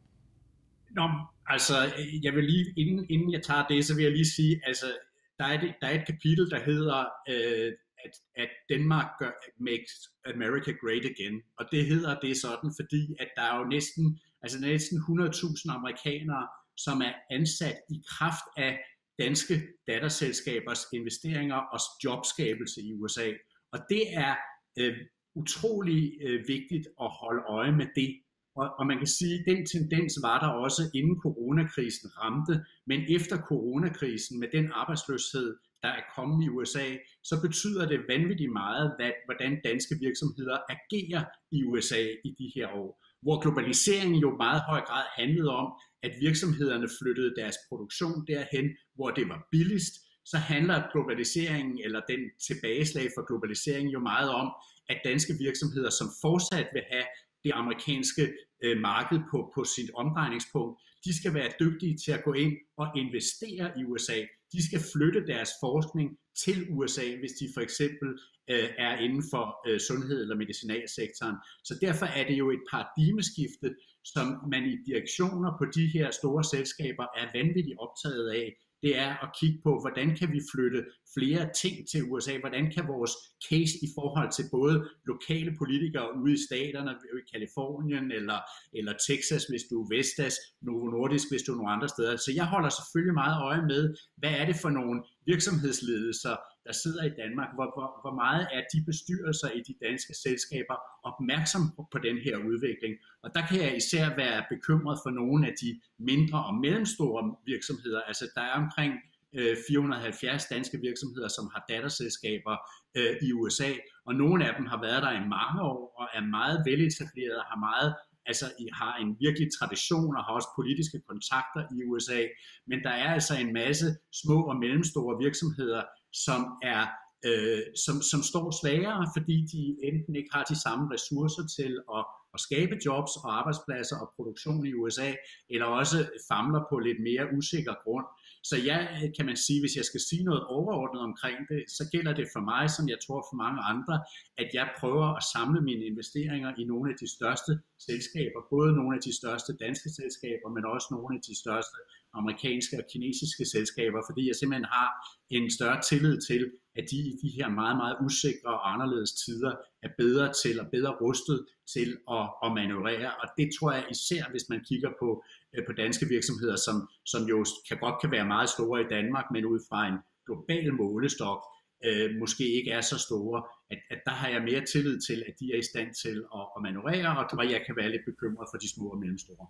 Nå, altså, jeg vil lige, inden, inden jeg tager det, så vil jeg lige sige, altså, der er, det, der er et kapitel, der hedder, øh, at, at Denmark gør, makes America great again, og det hedder det sådan, fordi at der er jo næsten, altså næsten hundrede tusind amerikanere, som er ansat i kraft af danske datterselskabers investeringer og jobskabelse i U S A, og det er øh, utrolig øh, vigtigt at holde øje med det. Og, og man kan sige, at den tendens var der også inden coronakrisen ramte, men efter coronakrisen med den arbejdsløshed, der er kommet i U S A, så betyder det vanvittigt meget, hvad, hvordan danske virksomheder agerer i U S A i de her år. Hvor globaliseringen jo meget høj grad handlede om, at virksomhederne flyttede deres produktion derhen, hvor det var billigst, så handler globaliseringen, eller den tilbageslag for globaliseringen jo meget om, at danske virksomheder, som fortsat vil have det amerikanske øh, marked på, på sit omdrejningspunkt, de skal være dygtige til at gå ind og investere i U S A. De skal flytte deres forskning til U S A, hvis de for eksempel øh, er inden for øh, sundhed- eller medicinalsektoren. Så derfor er det jo et paradigmeskifte, som man i direktioner på de her store selskaber er vanvittigt optaget af. Det er at kigge på, hvordan kan vi flytte flere ting til U S A, hvordan kan vores case i forhold til både lokale politikere ude i staterne, i Kalifornien eller, eller Texas, hvis du er Vestas, Novo Nordisk, hvis du er nogle andre steder. Så jeg holder selvfølgelig meget øje med, hvad er det for nogle virksomhedsledelser, der sidder i Danmark, hvor, hvor, hvor meget er de bestyrelser i de danske selskaber opmærksom på, på den her udvikling. Og der kan jeg især være bekymret for nogle af de mindre og mellemstore virksomheder. Altså der er omkring øh, fire hundrede og halvfjerds danske virksomheder, som har datterselskaber øh, i U S A, og nogle af dem har været der i mange år og er meget veletableret, har meget altså har en virkelig tradition og har også politiske kontakter i U S A, men der er altså en masse små og mellemstore virksomheder, som er øh, som, som står svagere, fordi de enten ikke har de samme ressourcer til at, at skabe jobs og arbejdspladser og produktion i U S A, eller også famler på lidt mere usikker grund. Så ja, kan man sige, hvis jeg skal sige noget overordnet omkring det, så gælder det for mig, som jeg tror for mange andre, at jeg prøver at samle mine investeringer i nogle af de største selskaber, både nogle af de største danske selskaber, men også nogle af de største amerikanske og kinesiske selskaber, fordi jeg simpelthen har en større tillid til, at de i de her meget, meget usikre og anderledes tider er bedre til og bedre rustet til at, at manøvrere. Og det tror jeg især, hvis man kigger på, på danske virksomheder, som, som jo kan, godt kan være meget store i Danmark, men ud fra en global målestok øh, måske ikke er så store, at, at der har jeg mere tillid til, at de er i stand til at, at manøvrere, og jeg kan være lidt bekymret for de små og mellemstore.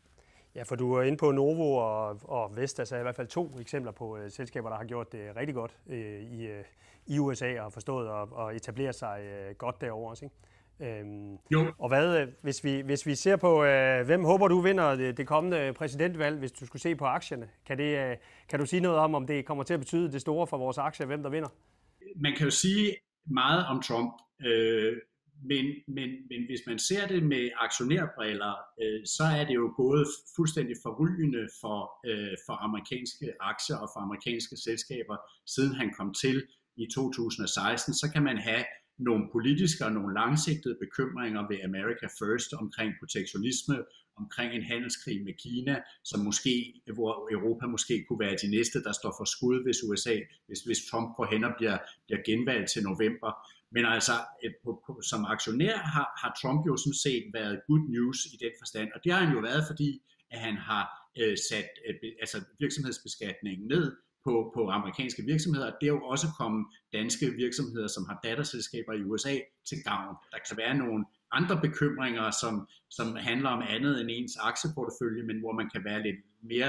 Ja, for du er inde på Novo og, og Vestas er i hvert fald to eksempler på uh, selskaber, der har gjort det rigtig godt uh, i, uh, i U S A og har forstået at, at etablere sig uh, godt derovre også, ikke? Um, jo. Og hvad, hvis vi, hvis vi ser på, uh, hvem håber du vinder det, det kommende præsidentvalg, hvis du skulle se på aktierne? Kan, det, uh, kan du sige noget om, om det kommer til at betyde det store for vores aktier, hvem der vinder? Man kan jo sige meget om Trump, øh, Men, men, men hvis man ser det med aktionærbriller, øh, så er det jo gået fuldstændig forrygende for, øh, for amerikanske aktier og for amerikanske selskaber, siden han kom til i to tusind og seksten. Så kan man have nogle politiske og nogle langsigtede bekymringer ved America First omkring protektionisme, omkring en handelskrig med Kina, som måske, hvor Europa måske kunne være de næste, der står for skud, hvis U S A, hvis, hvis Trump går hen og bliver, bliver genvalgt til november. Men altså, på, på, som aktionær har, har Trump jo sådan set været good news i den forstand, og det har han jo været, fordi at han har øh, sat øh, altså virksomhedsbeskatningen ned på, på amerikanske virksomheder. Det er jo også kommet danske virksomheder, som har datterselskaber i U S A til gavn. Der kan være nogle andre bekymringer, som, som handler om andet end ens aktieportefølje, men hvor man kan være lidt mere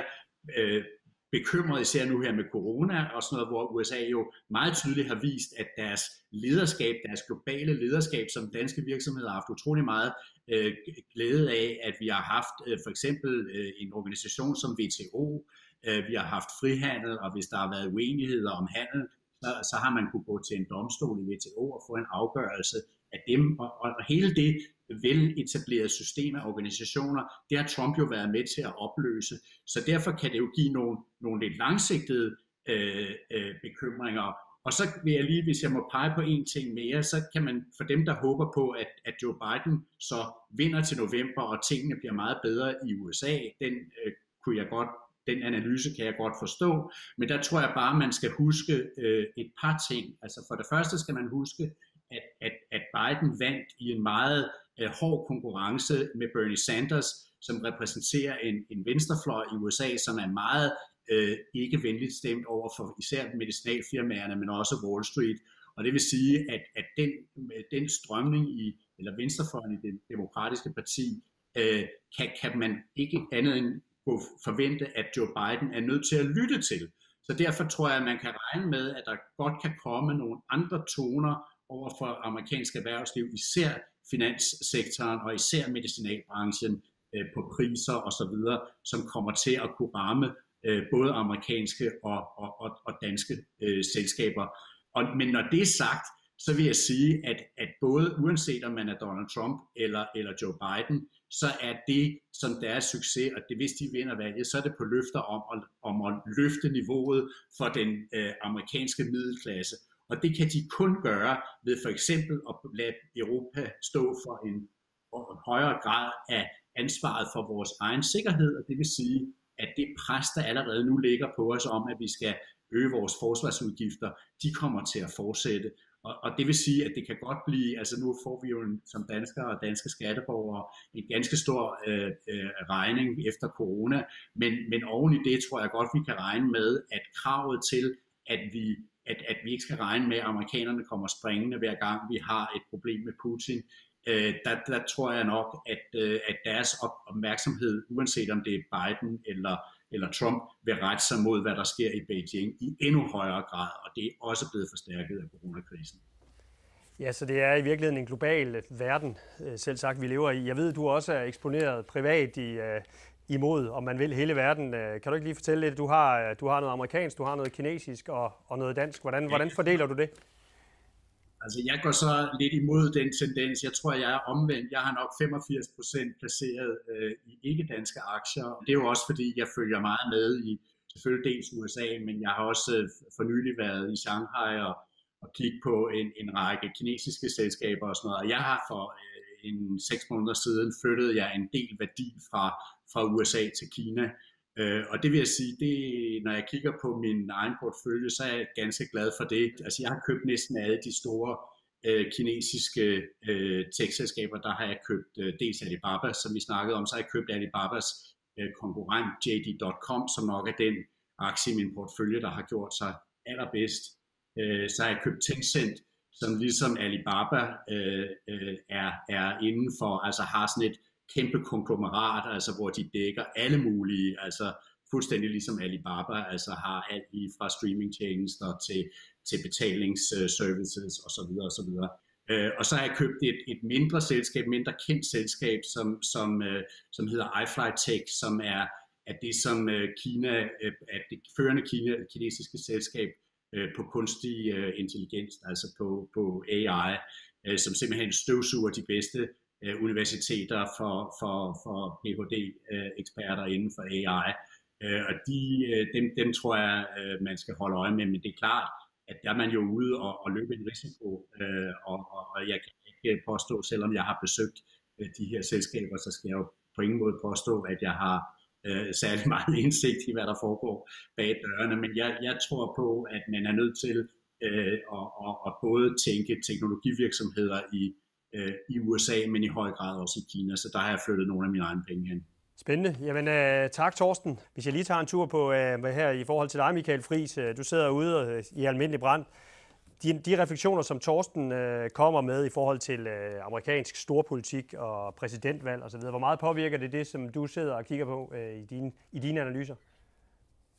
øh, bekymret, især nu her med corona og sådan noget, hvor U S A jo meget tydeligt har vist, at deres lederskab, deres globale lederskab, som danske virksomheder har haft utrolig meget øh, glæde af, at vi har haft øh, for eksempel øh, en organisation som W T O, øh, vi har haft frihandel, og hvis der har været uenigheder om handel, så, så har man kunne gå til en domstol i W T O og få en afgørelse af dem, og, og, og hele det vel etablerede system af organisationer, det har Trump jo været med til at opløse, så derfor kan det jo give nogle, nogle lidt langsigtede øh, øh, bekymringer. Og så vil jeg lige, hvis jeg må pege på en ting mere, så kan man for dem, der håber på, at, at Joe Biden så vinder til november, og tingene bliver meget bedre i U S A, den øh, kunne jeg godt, den analyse kan jeg godt forstå, men der tror jeg bare, man skal huske øh, et par ting. Altså for det første skal man huske, at, at, at Biden vandt i en meget øh, hård konkurrence med Bernie Sanders, som repræsenterer en, en venstrefløj i U S A, som er meget øh, ikke venligt stemt over for især medicinalfirmaerne, men også Wall Street. Og det vil sige, at, at den, den strømning i, eller venstrefløjen i det demokratiske parti, øh, kan, kan man ikke andet end forvente, at Joe Biden er nødt til at lytte til. Så derfor tror jeg, at man kan regne med, at der godt kan komme nogle andre toner over for amerikansk erhvervsliv, især finanssektoren og især medicinalbranchen øh, på priser osv., som kommer til at kunne ramme øh, både amerikanske og, og, og, og danske øh, selskaber. Og, men når det er sagt, så vil jeg sige, at, at både uanset om man er Donald Trump eller, eller Joe Biden, så er det, som deres succes, og det hvis de vinder valget, så er det på løfter om at, om at løfte niveauet for den øh, amerikanske middelklasse. Og det kan de kun gøre ved for eksempel at lade Europa stå for en, en højere grad af ansvaret for vores egen sikkerhed, og det vil sige, at det pres, der allerede nu ligger på os om, at vi skal øge vores forsvarsudgifter, de kommer til at fortsætte. Og, og det vil sige, at det kan godt blive, altså nu får vi jo en, som danskere og danske skatteborgere en ganske stor øh, øh, regning efter corona, men, men oven i det tror jeg godt, vi kan regne med, at kravet til, at vi, at, at vi ikke skal regne med, at amerikanerne kommer springende hver gang vi har et problem med Putin, øh, der, der tror jeg nok, at, øh, at deres opmærksomhed, uanset om det er Biden eller eller Trump, vil rette sig mod, hvad der sker i Beijing i endnu højere grad, og det er også blevet forstærket af coronakrisen. Ja, så det er i virkeligheden en global verden, selv sagt, vi lever i. Jeg ved, du også er eksponeret privat i, imod, om man vil, hele verden. Kan du ikke lige fortælle lidt? Du har, du har noget amerikansk, du har noget kinesisk og, og noget dansk. Hvordan, hvordan fordeler du det? Altså, jeg går så lidt imod den tendens. Jeg tror, jeg er omvendt. Jeg har nok femogfirs procent placeret øh, i ikke-danske aktier. Det er jo også, fordi jeg følger meget med i selvfølgelig dels U S A, men jeg har også øh, for nylig været i Shanghai og, og kigget på en, en række kinesiske selskaber og sådan noget. Og jeg har for øh, en seks måneder siden flyttet jeg en del værdi fra, fra U S A til Kina. Uh, og det vil jeg sige, det, når jeg kigger på min egen portefølje, så er jeg ganske glad for det. Altså jeg har købt næsten alle de store uh, kinesiske uh, tech-selskaber. Der har jeg købt uh, dels Alibaba, som vi snakkede om, så har jeg købt Alibabas uh, konkurrent J D punktum com, som nok er den aktie i min portefølje, der har gjort sig allerbedst. Uh, så har jeg købt Tencent, som ligesom Alibaba uh, uh, er, er inden for, altså har sådan et kæmpe konglomerat, altså hvor de dækker alle mulige, altså fuldstændig ligesom Alibaba, altså har alt lige fra streamingtjenester til, til betalingsservices osv. osv. Øh, og så har jeg købt et, et mindre selskab, mindre kendt selskab, som, som, øh, som hedder iFlyTech, som er, er det, som øh, Kina, øh, er det førende Kina, kinesiske selskab øh, på kunstig øh, intelligens, altså på, på A I, øh, som simpelthen støvsuger de bedste universiteter for, for, for P H D-eksperter inden for A I. Og de, dem, dem tror jeg, man skal holde øje med, men det er klart, at der er man jo ude og, og løbe en risiko, og, og jeg kan ikke påstå, selvom jeg har besøgt de her selskaber, så skal jeg jo på ingen måde påstå, at jeg har særlig meget indsigt i, hvad der foregår bag dørene, men jeg, jeg tror på, at man er nødt til at, at, at både tænke teknologivirksomheder i i U S A, men i høj grad også i Kina, så der har jeg flyttet nogle af mine egne penge hen. Spændende. Jamen uh, tak, Torsten. Hvis jeg lige tager en tur på uh, her i forhold til dig, Michael Friis, uh, du sidder ude uh, i almindelig brand. De, de refleksioner, som Torsten uh, kommer med i forhold til uh, amerikansk storpolitik og præsidentvalg osv., hvor meget påvirker det det, som du sidder og kigger på uh, i, dine, i dine analyser?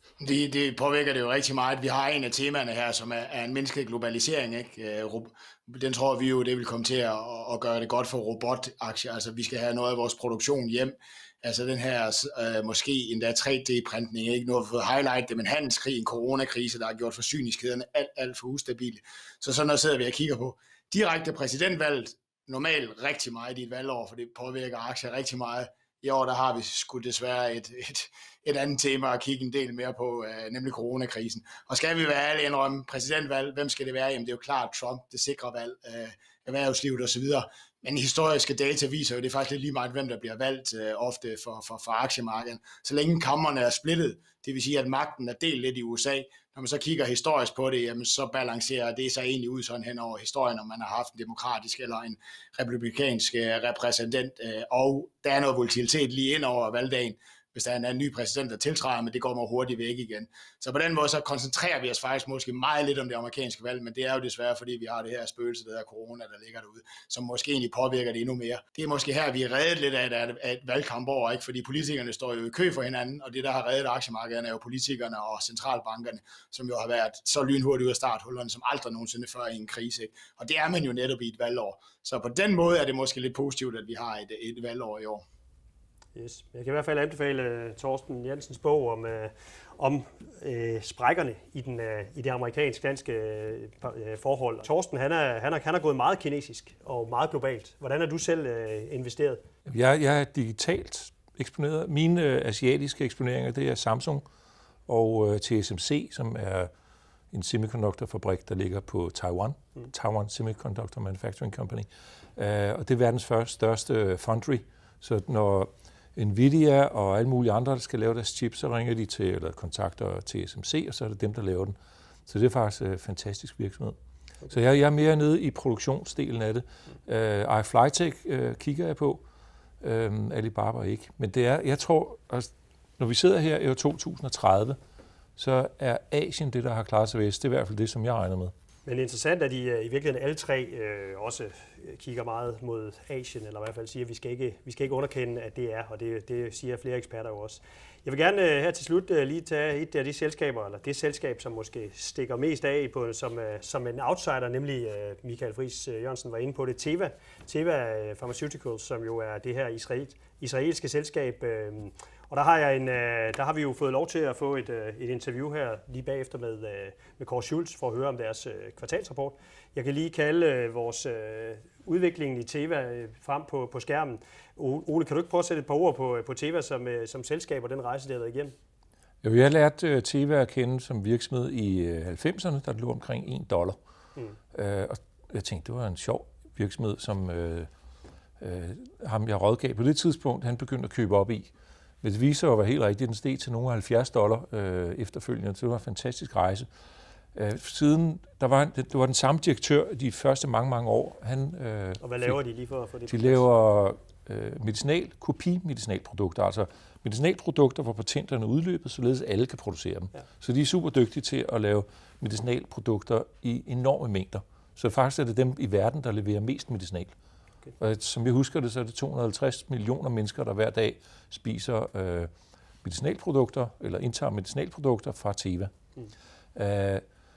Det, det påvirker det jo rigtig meget. Vi har en af temaerne her, som er, er en menneskelig globalisering. Ikke? Den tror vi jo, det vil komme til at, at gøre det godt for robotaktier. Altså, vi skal have noget af vores produktion hjem. Altså den her øh, måske endda tre D-printning, ikke? Nu har vi fået highlight det, men handelskrig, en coronakrise, der har gjort forsyningskæderne alt, alt for ustabile. Så sådan noget sidder vi og kigger på. Direkte præsidentvalget, normalt rigtig meget i et valgår, for det påvirker aktier rigtig meget. I år der har vi sgu desværre et, et, et andet tema at kigge en del mere på, øh, nemlig coronakrisen. Og skal vi være alle indrømme præsidentvalg, hvem skal det være? Jamen det er jo klart Trump, det sikre valg, øh, erhvervslivet osv. Men historiske data viser jo, det er faktisk lidt lige meget, hvem der bliver valgt øh, ofte for, for, for aktiemarkedet. Så længe kammerne er splittet, det vil sige, at magten er delt lidt i U S A. Når man så kigger historisk på det, jamen, så balancerer det sig egentlig ud sådan hen over historien, om man har haft en demokratisk eller en republikansk øh, repræsentant. Øh, og der er noget volatilitet lige ind over valgdagen, hvis der er en ny præsident, der tiltræder, men det går mig hurtigt væk igen. Så på den måde så koncentrerer vi os faktisk måske meget lidt om det amerikanske valg, men det er jo desværre, fordi vi har det her spøgelse, der er corona, der ligger derude, som måske egentlig påvirker det endnu mere. Det er måske her, vi er reddet lidt af et, af et valgkampår, ikke? Fordi politikerne står jo i kø for hinanden, og det, der har reddet aktiemarkederne, er jo politikerne og centralbankerne, som jo har været så lynhurtigt ud af starthullerne, som aldrig nogensinde før i en krise. Ikke? Og det er man jo netop i et valgår. Så på den måde er det måske lidt positivt, at vi har et, et valgår i år. Yes. Jeg kan i hvert fald anbefale uh, Torsten Jensens bog om, uh, om uh, sprækkerne i, den, uh, i det amerikansk-danske uh, forhold. Torsten, han er, han, er, han er gået meget kinesisk og meget globalt. Hvordan er du selv uh, investeret? Jeg, jeg er digitalt eksponeret. Mine uh, asiatiske eksponeringer, det er Samsung og uh, T S M C, som er en semiconductor-fabrik, der ligger på Taiwan. Mm. Taiwan Semiconductor Manufacturing Company. Uh, og det er verdens første, største foundry. Så når Nvidia og alle mulige andre, der skal lave deres chips, så ringer de til, eller kontakter T S M C, og så er det dem, der laver den. Så det er faktisk en fantastisk virksomhed. Okay. Så jeg, jeg er mere nede i produktionsdelen af det. Uh, iFlytek uh, kigger jeg på, uh, Alibaba ikke. Men det er, jeg tror, altså, når vi sidder her i år to tusind og tredive, så er Asien det, der har klaret sig bedst. Det er i hvert fald det, som jeg regner med. Men det er interessant, at I i virkeligheden alle tre øh, også kigger meget mod Asien, eller i hvert fald siger, at vi skal ikke, vi skal ikke underkende, at det er, og det, det siger flere eksperter jo også. Jeg vil gerne her til slut lige tage et af de selskaber, eller det selskab, som måske stikker mest af på som, som en outsider, nemlig Michael Friis Jørgensen var inde på det, Teva, Teva Pharmaceuticals, som jo er det her israel, israelske selskab. Og der har, jeg en, der har vi jo fået lov til at få et, et interview her lige bagefter med, med Kåre Schultz for at høre om deres kvartalsrapport. Jeg kan lige kalde vores udviklingen i Teva frem på, på skærmen. Ole, kan du ikke prøve at sætte et par ord på, på Teva som, som selskab og den rejse, der har været igennem? Jo, jeg har lært uh, Teva at kende som virksomhed i uh, halvfemserne, der lå omkring en dollar. Mm. Uh, og jeg tænkte, det var en sjov virksomhed, som uh, uh, ham jeg rådgav på det tidspunkt, han begyndte at købe op i. Men det viser jo at være helt rigtigt, den steg til nogle halvfjerds dollar uh, efterfølgende. Det var en fantastisk rejse. Uh, siden, der var, det var den samme direktør de første mange, mange år. Han, uh, og hvad laver fik, de lige for, for det? De laver uh, medicinal, kopimedicinalprodukter, altså medicinalprodukter, hvor patenterne er udløbet, således alle kan producere dem. Ja. Så de er super dygtige til at lave medicinalprodukter i enorme mængder. Så faktisk er det dem i verden, der leverer mest medicinal. Okay. Og som jeg husker det, så er det to hundrede og halvtreds millioner mennesker, der hver dag spiser øh, medicinalprodukter, eller indtager medicinalprodukter fra Teva. Mm. Øh,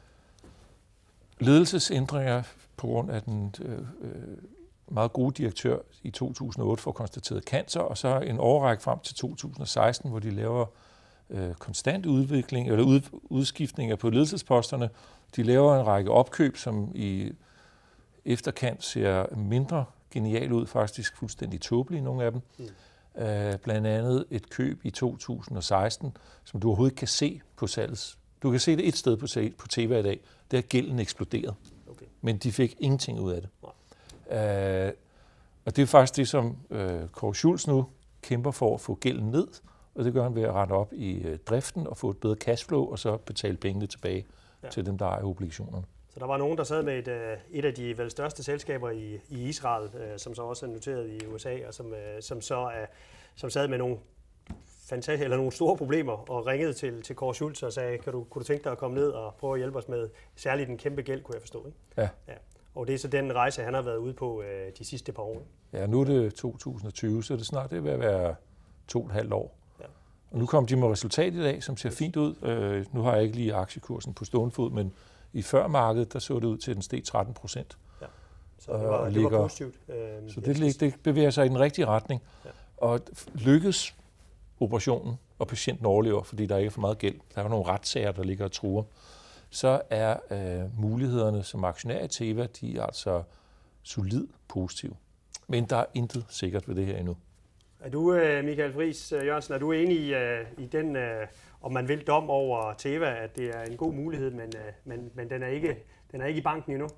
ledelsesændringer på grund af den øh, meget gode direktør i to tusind og otte får konstateret cancer, og så en årrække frem til to tusind og seksten, hvor de laver øh, konstant udvikling, eller ud, udskiftninger på ledelsesposterne. De laver en række opkøb, som i efterkant ser mindre genial ud, faktisk fuldstændig tåbelige, nogle af dem. Mm. Øh, blandt andet et køb i to tusind og seksten, som du overhovedet ikke kan se på salgs. Du kan se det et sted på, på Teva i dag, der er gælden eksploderet. Okay. Men de fik ingenting ud af det. Uh, og det er faktisk det, som uh, Kåre Schultz nu kæmper for at få gælden ned, og det gør han ved at rette op i uh, driften og få et bedre cashflow, og så betale pengene tilbage ja. til dem, der ejer obligationerne. Så der var nogen, der sad med et, et af de vel største selskaber i, i Israel, uh, som så også er noteret i U S A, og som, uh, som så er, som sad med nogle fantastiske, eller nogle store problemer, og ringede til, til Kåre Schultz og sagde, kan du, kunne du tænke dig at komme ned og prøve at hjælpe os med særligt den kæmpe gæld, kunne jeg forstå, ikke? Ja. ja. Og det er så den rejse, han har været ude på øh, de sidste par år. Ja, nu er det to tusind og tyve, så det snart det vil være to og et halvt år. Ja. Og nu kom de med resultat i dag, som ser fint ud. Øh, nu har jeg ikke lige aktiekursen på stående fod, men i førmarkedet, der så det ud til, at den steg tretten procent. Ja. Så det var, det var positivt. Øh, så det, det bevæger sig i den rigtige retning. Ja. Og lykkes operationen, og patienten overlever, fordi der ikke er for meget gæld, der er nogle retssager, der ligger og truer, så er øh, mulighederne som aktionær i Teva, de er altså solid positive. Men der er intet sikkert ved det her endnu. Er du, Michael Friis Jørgensen, er du enig i, i den, om man vil, dom over Teva, at det er en god mulighed, men, men, men den, er ikke, den er ikke i banken endnu?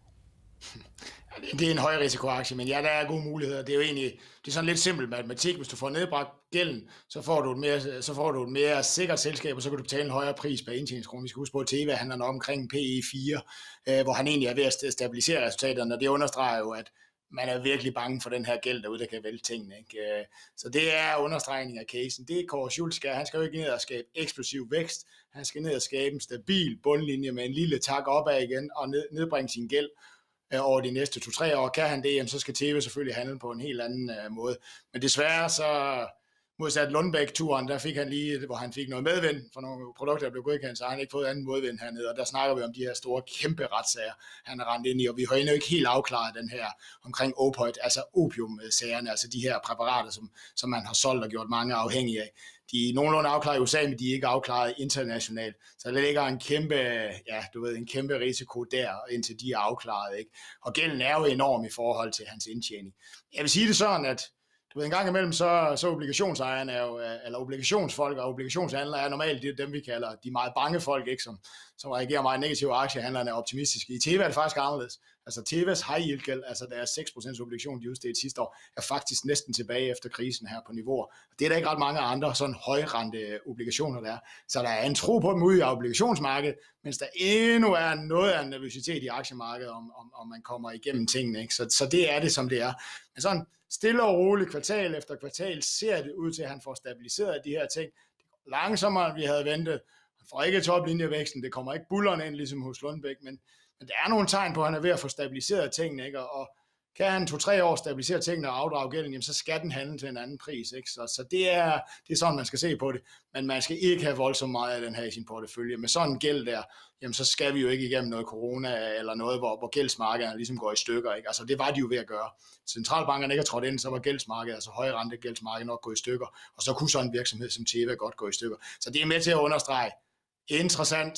Det er en høj risikoaktie, men ja, der er gode muligheder. Det er jo egentlig, det er sådan lidt simpelt matematik. Hvis du får nedbragt gælden, så får du et mere, så får du et mere sikkert selskab, og så kan du betale en højere pris per indtjeningskrone. Vi skal huske på, at Teva handler nok omkring P E fire, hvor han egentlig er ved at stabilisere resultaterne, og det understreger jo, at man er virkelig bange for den her gæld derude, der kan vælte tingene. Ikke? Så det er understregning af casen. Det er Kåre Schultz skal. Han skal jo ikke ned og skabe eksplosiv vækst. Han skal ned og skabe en stabil bundlinje med en lille tak opad igen og nedbringe sin gæld over de næste to-tre år. Kan han det, jamen, så skal Teva selvfølgelig handle på en helt anden uh, måde. Men desværre så modsat Lundbæk-turen, der fik han lige, hvor han fik noget medvind for nogle produkter, der blev godkendt, så har han ikke fået anden modvind hernede, og der snakker vi om de her store, kæmpe retssager, han har rendt ind i, og vi har endnu ikke helt afklaret den her omkring opioid, altså opiumsagerne, altså de her præparater, som, som man har solgt og gjort mange afhængige af. De er nogenlunde afklaret i U S A, men de er ikke afklaret internationalt. Så der ligger en kæmpe, ja, du ved, en kæmpe risiko der, indtil de er afklaret, ikke? Og gælden er jo enorm i forhold til hans indtjening. Jeg vil sige det sådan, at du ved, en gang imellem, så, så obligationsejerne er jo, eller obligationsfolk og obligationshandlere er normalt det er dem, vi kalder de meget bange folk, ikke, som, som reagerer meget negativt, og aktiehandlerne er optimistiske. I Teva er det faktisk anderledes. Altså Tevas high yield gæld, altså deres seks procent obligation, de udstedte sidste år, er faktisk næsten tilbage efter krisen her på niveauer. Det er der ikke ret mange andre sådan højrente obligationer, der er. Så der er en tro på dem ude i obligationsmarkedet, mens der endnu er noget af en nervøsitet i aktiemarkedet, om, om, om man kommer igennem tingene. Ikke? Så, så det er det, som det er. Men sådan stille og roligt kvartal efter kvartal ser det ud til, at han får stabiliseret de her ting. Det går langsommere, end vi havde ventet. Han får ikke toplinjevæksten, det kommer ikke bullerne ind, ligesom hos Lundbæk, men, men der er nogle tegn på, at han er ved at få stabiliseret tingene, ikke? Og, og kan han to-tre år stabilisere tingene og afdrage gælden, jamen, så skal den handle til en anden pris. Ikke? Så, så det, er, det er sådan, man skal se på det. Men man skal ikke have voldsomt meget af den her i sin portefølje. Med sådan en gæld der, jamen, så skal vi jo ikke igennem noget corona eller noget, hvor, hvor gældsmarkederne ligesom går i stykker. Ikke? Altså, det var de jo ved at gøre. Centralbankerne ikke har trådt ind, så var gældsmarkedet, altså høje rente gældsmarkedet nok gået i stykker. Og så kunne sådan en virksomhed som Teva godt gå i stykker. Så det er med til at understrege. Interessant.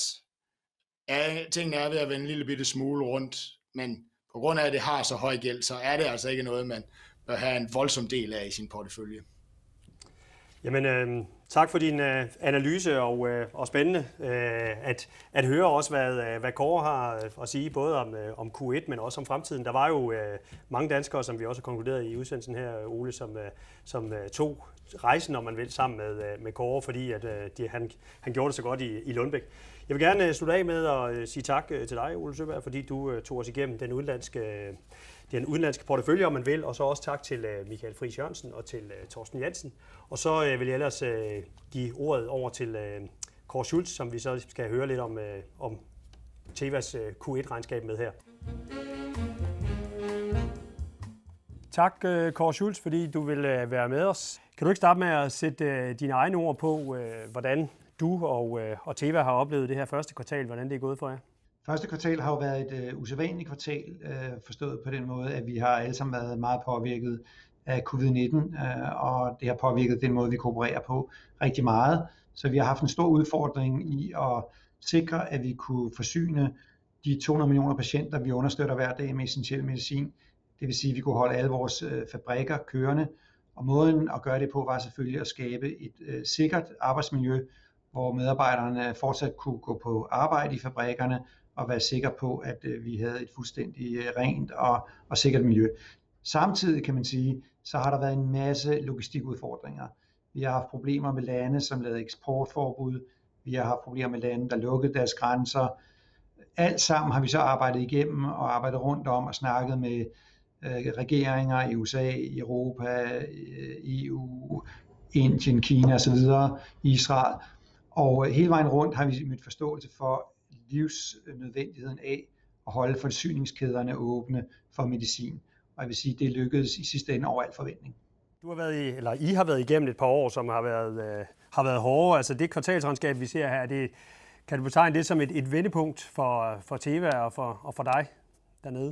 Ja, tingene er ved at vende en lille bitte smule rundt, men på grund af, at det har så høj gæld, så er det altså ikke noget, man bør have en voldsom del af i sin portefølje. Jamen, øh, tak for din øh, analyse, og, øh, og spændende øh, at, at høre også, hvad, hvad Kåre har at sige, både om, øh, om Q et, men også om fremtiden. Der var jo øh, mange danskere, som vi også har konkluderet i udsendelsen her, Ole, som, øh, som øh, tog rejsen, om man vil, sammen med, øh, med Kåre, fordi at, øh, de, han, han gjorde det så godt i, i Lundbæk. Jeg vil gerne slutte af med at sige tak til dig, Ole Søberg, fordi du tog os igennem den udenlandske, den udenlandske portefølje, om man vil, og så også tak til Michael Friis Jørgensen og til Torsten Jansen. Og så vil jeg ellers give ordet over til Kåre Schultz, som vi så skal høre lidt om, om Tevas Q et-regnskab med her. Tak, Kåre Schultz, fordi du vil være med os. Kan du ikke starte med at sætte dine egne ord på, hvordan du og, og Teva har oplevet det her første kvartal, hvordan det er gået for jer? Første kvartal har jo været et uh, usædvanligt kvartal, uh, forstået på den måde, at vi har alle sammen været meget påvirket af covid nitten, uh, og det har påvirket den måde, vi koopererer på rigtig meget. Så vi har haft en stor udfordring i at sikre, at vi kunne forsyne de to hundrede millioner patienter, vi understøtter hver dag med essentiel medicin. Det vil sige, at vi kunne holde alle vores uh, fabrikker kørende, og måden at gøre det på var selvfølgelig at skabe et uh, sikkert arbejdsmiljø, hvor medarbejderne fortsat kunne gå på arbejde i fabrikkerne og være sikre på, at vi havde et fuldstændig rent og, og sikkert miljø. Samtidig kan man sige, så har der været en masse logistikudfordringer. Vi har haft problemer med lande, som lavede eksportforbud. Vi har haft problemer med lande, der lukkede deres grænser. Alt sammen har vi så arbejdet igennem og arbejdet rundt om og snakket med øh, regeringer i U S A, Europa, E U, Indien, Kina osv., Israel. Og hele vejen rundt har vi mødt forståelse for livsnødvendigheden af at holde forsyningskæderne åbne for medicin. Og jeg vil sige, at det lykkedes i sidste ende over al forventning. Du har været i, eller I har været igennem et par år, som har været, øh, har været hårde. Altså det kvartalsregnskab, vi ser her, det, kan du betegne det som et, et vendepunkt for, for Teva og for, og for dig dernede?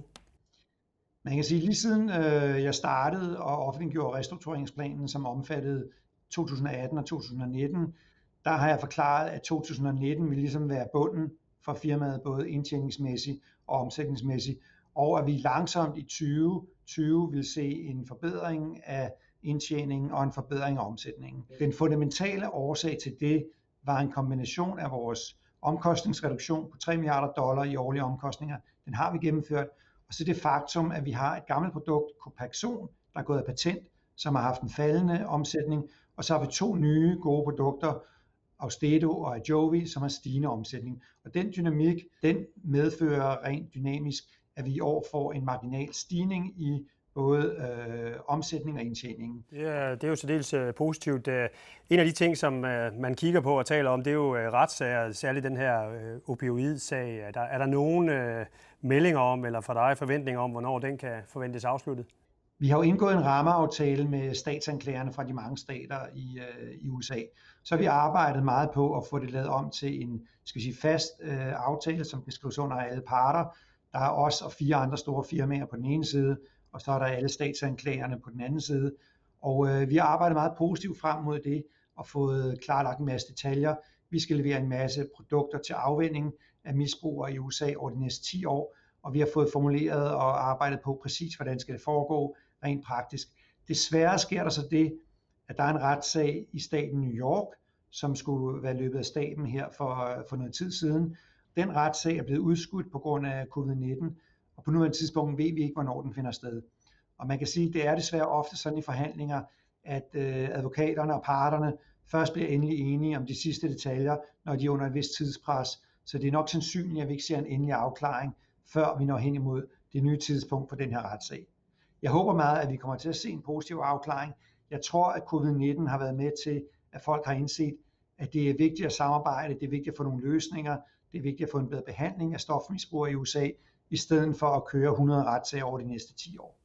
Man kan sige, lige siden øh, jeg startede og offentliggjorde restruktureringsplanen, som omfattede to tusind og atten og to tusind og nitten, der har jeg forklaret, at to tusind og nitten vil ligesom være bunden for firmaet, både indtjeningsmæssigt og omsætningsmæssigt, og at vi langsomt i tyve tyve vil se en forbedring af indtjeningen og en forbedring af omsætningen. Den fundamentale årsag til det var en kombination af vores omkostningsreduktion på tre milliarder dollar i årlige omkostninger. Den har vi gennemført. Og så det faktum, at vi har et gammelt produkt, Copaxon, der er gået af patent, som har haft en faldende omsætning. Og så har vi to nye gode produkter, Austedo og Ajovi, som har stigende omsætning. Og den dynamik, den medfører rent dynamisk, at vi i år får en marginal stigning i både øh, omsætning og indtjening. Ja, det er jo så dels øh, positivt. En af de ting, som øh, man kigger på og taler om, det er jo øh, retssager, særligt den her øh, opioid-sag. Er der, er der nogen øh, meldinger om, eller for dig forventninger om, hvornår den kan forventes afsluttet? Vi har jo indgået en rammeaftale med statsanklagerne fra de mange stater i, øh, i U S A. Så har vi arbejdet meget på at få det lavet om til en skal vi sige, fast øh, aftale, som kan skrives under af alle parter. Der er os og fire andre store firmaer på den ene side, og så er der alle statsanklagerne på den anden side. Og øh, vi har arbejdet meget positivt frem mod det, og fået klarlagt en masse detaljer. Vi skal levere en masse produkter til afvinding af misbrugere i U S A over de næste ti år, og vi har fået formuleret og arbejdet på præcis, hvordan skal det foregå rent praktisk. Desværre sker der så det, at der er en retssag i staten New York, som skulle være løbet af staben her for, for noget tid siden. Den retssag er blevet udskudt på grund af covid nitten, og på nuværende tidspunkt ved vi ikke, hvornår den finder sted. Og man kan sige, at det er desværre ofte sådan i forhandlinger, at øh, advokaterne og parterne først bliver endelig enige om de sidste detaljer, når de er under et vist tidspres. Så det er nok sandsynligt, at vi ikke ser en endelig afklaring, før vi når hen imod det nye tidspunkt for den her retssag. Jeg håber meget, at vi kommer til at se en positiv afklaring. Jeg tror, at covid nitten har været med til, at folk har indset, at det er vigtigt at samarbejde, det er vigtigt at få nogle løsninger, det er vigtigt at få en bedre behandling af stofmisbrugere i U S A, i stedet for at køre hundrede retssager over de næste ti år.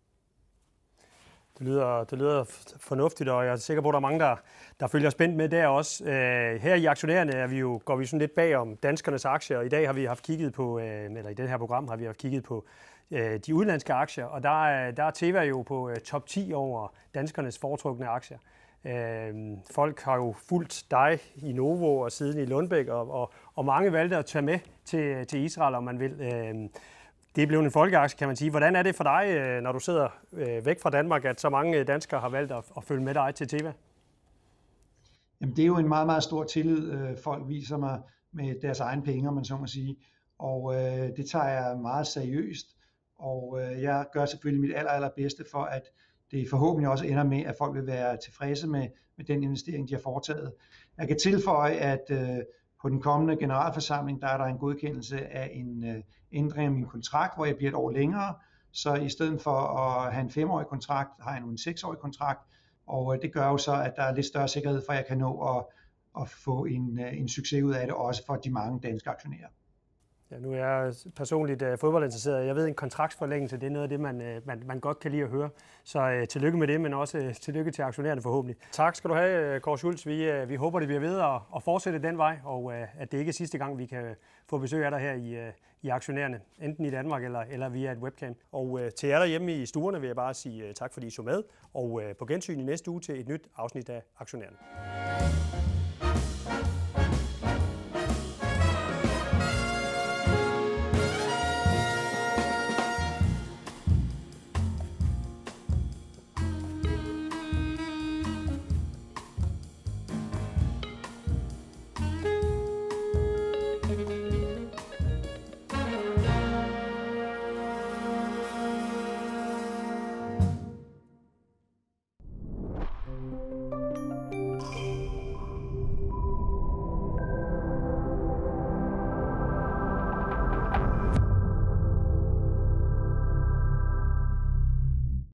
Det lyder, det lyder fornuftigt, og jeg er sikker på, at der er mange, der, der følger spændt med der også. Øh, her i Aktionærerne er vi jo, går vi sådan lidt bag om danskernes aktier, og i dag har vi haft kigget på, øh, eller i det her program har vi haft kigget på øh, de udenlandske aktier, og der er, der er Teva jo på øh, top ti over danskernes foretrukne aktier. Øh, folk har jo fulgt dig i Novo og siden i Lundbæk, og, og, og mange valgte at tage med til, til Israel, om man vil. Øh, Det er blevet en folkeaktie, kan man sige. Hvordan er det for dig, når du sidder væk fra Danmark, at så mange danskere har valgt at følge med dig til Teva? Jamen, det er jo en meget, meget stor tillid, folk viser mig med deres egne penge, om man så må sige. Og øh, det tager jeg meget seriøst. Og øh, jeg gør selvfølgelig mit aller, allerbedste for, at det forhåbentlig også ender med, at folk vil være tilfredse med, med den investering, de har foretaget. Jeg kan tilføje, at øh, på den kommende generalforsamling, der er der en godkendelse af en øh, ændring af min kontrakt, hvor jeg bliver et år længere. Så i stedet for at have en femårig kontrakt, har jeg nu en seksårig kontrakt. Og øh, det gør jo så, at der er lidt større sikkerhed for, at jeg kan nå at, at få en, øh, en succes ud af det, også for de mange danske aktionærer. Ja, nu er jeg personligt uh, fodboldinteresseret. Jeg ved, en kontraktsforlængelse, det er noget af det, man, uh, man, man godt kan lide at høre. Så uh, tillykke med det, men også uh, tillykke til aktionærerne forhåbentlig. Tak skal du have, uh, Kåre Schultz. Vi, uh, vi håber, det bliver ved at, at fortsætte den vej, og uh, at det ikke er sidste gang, vi kan få besøg af dig her i, uh, i aktionærerne, enten i Danmark eller, eller via et webcam. Og uh, til jer derhjemme i stuerne vil jeg bare sige uh, tak, fordi I så med, og uh, på gensyn i næste uge til et nyt afsnit af Aktionærerne.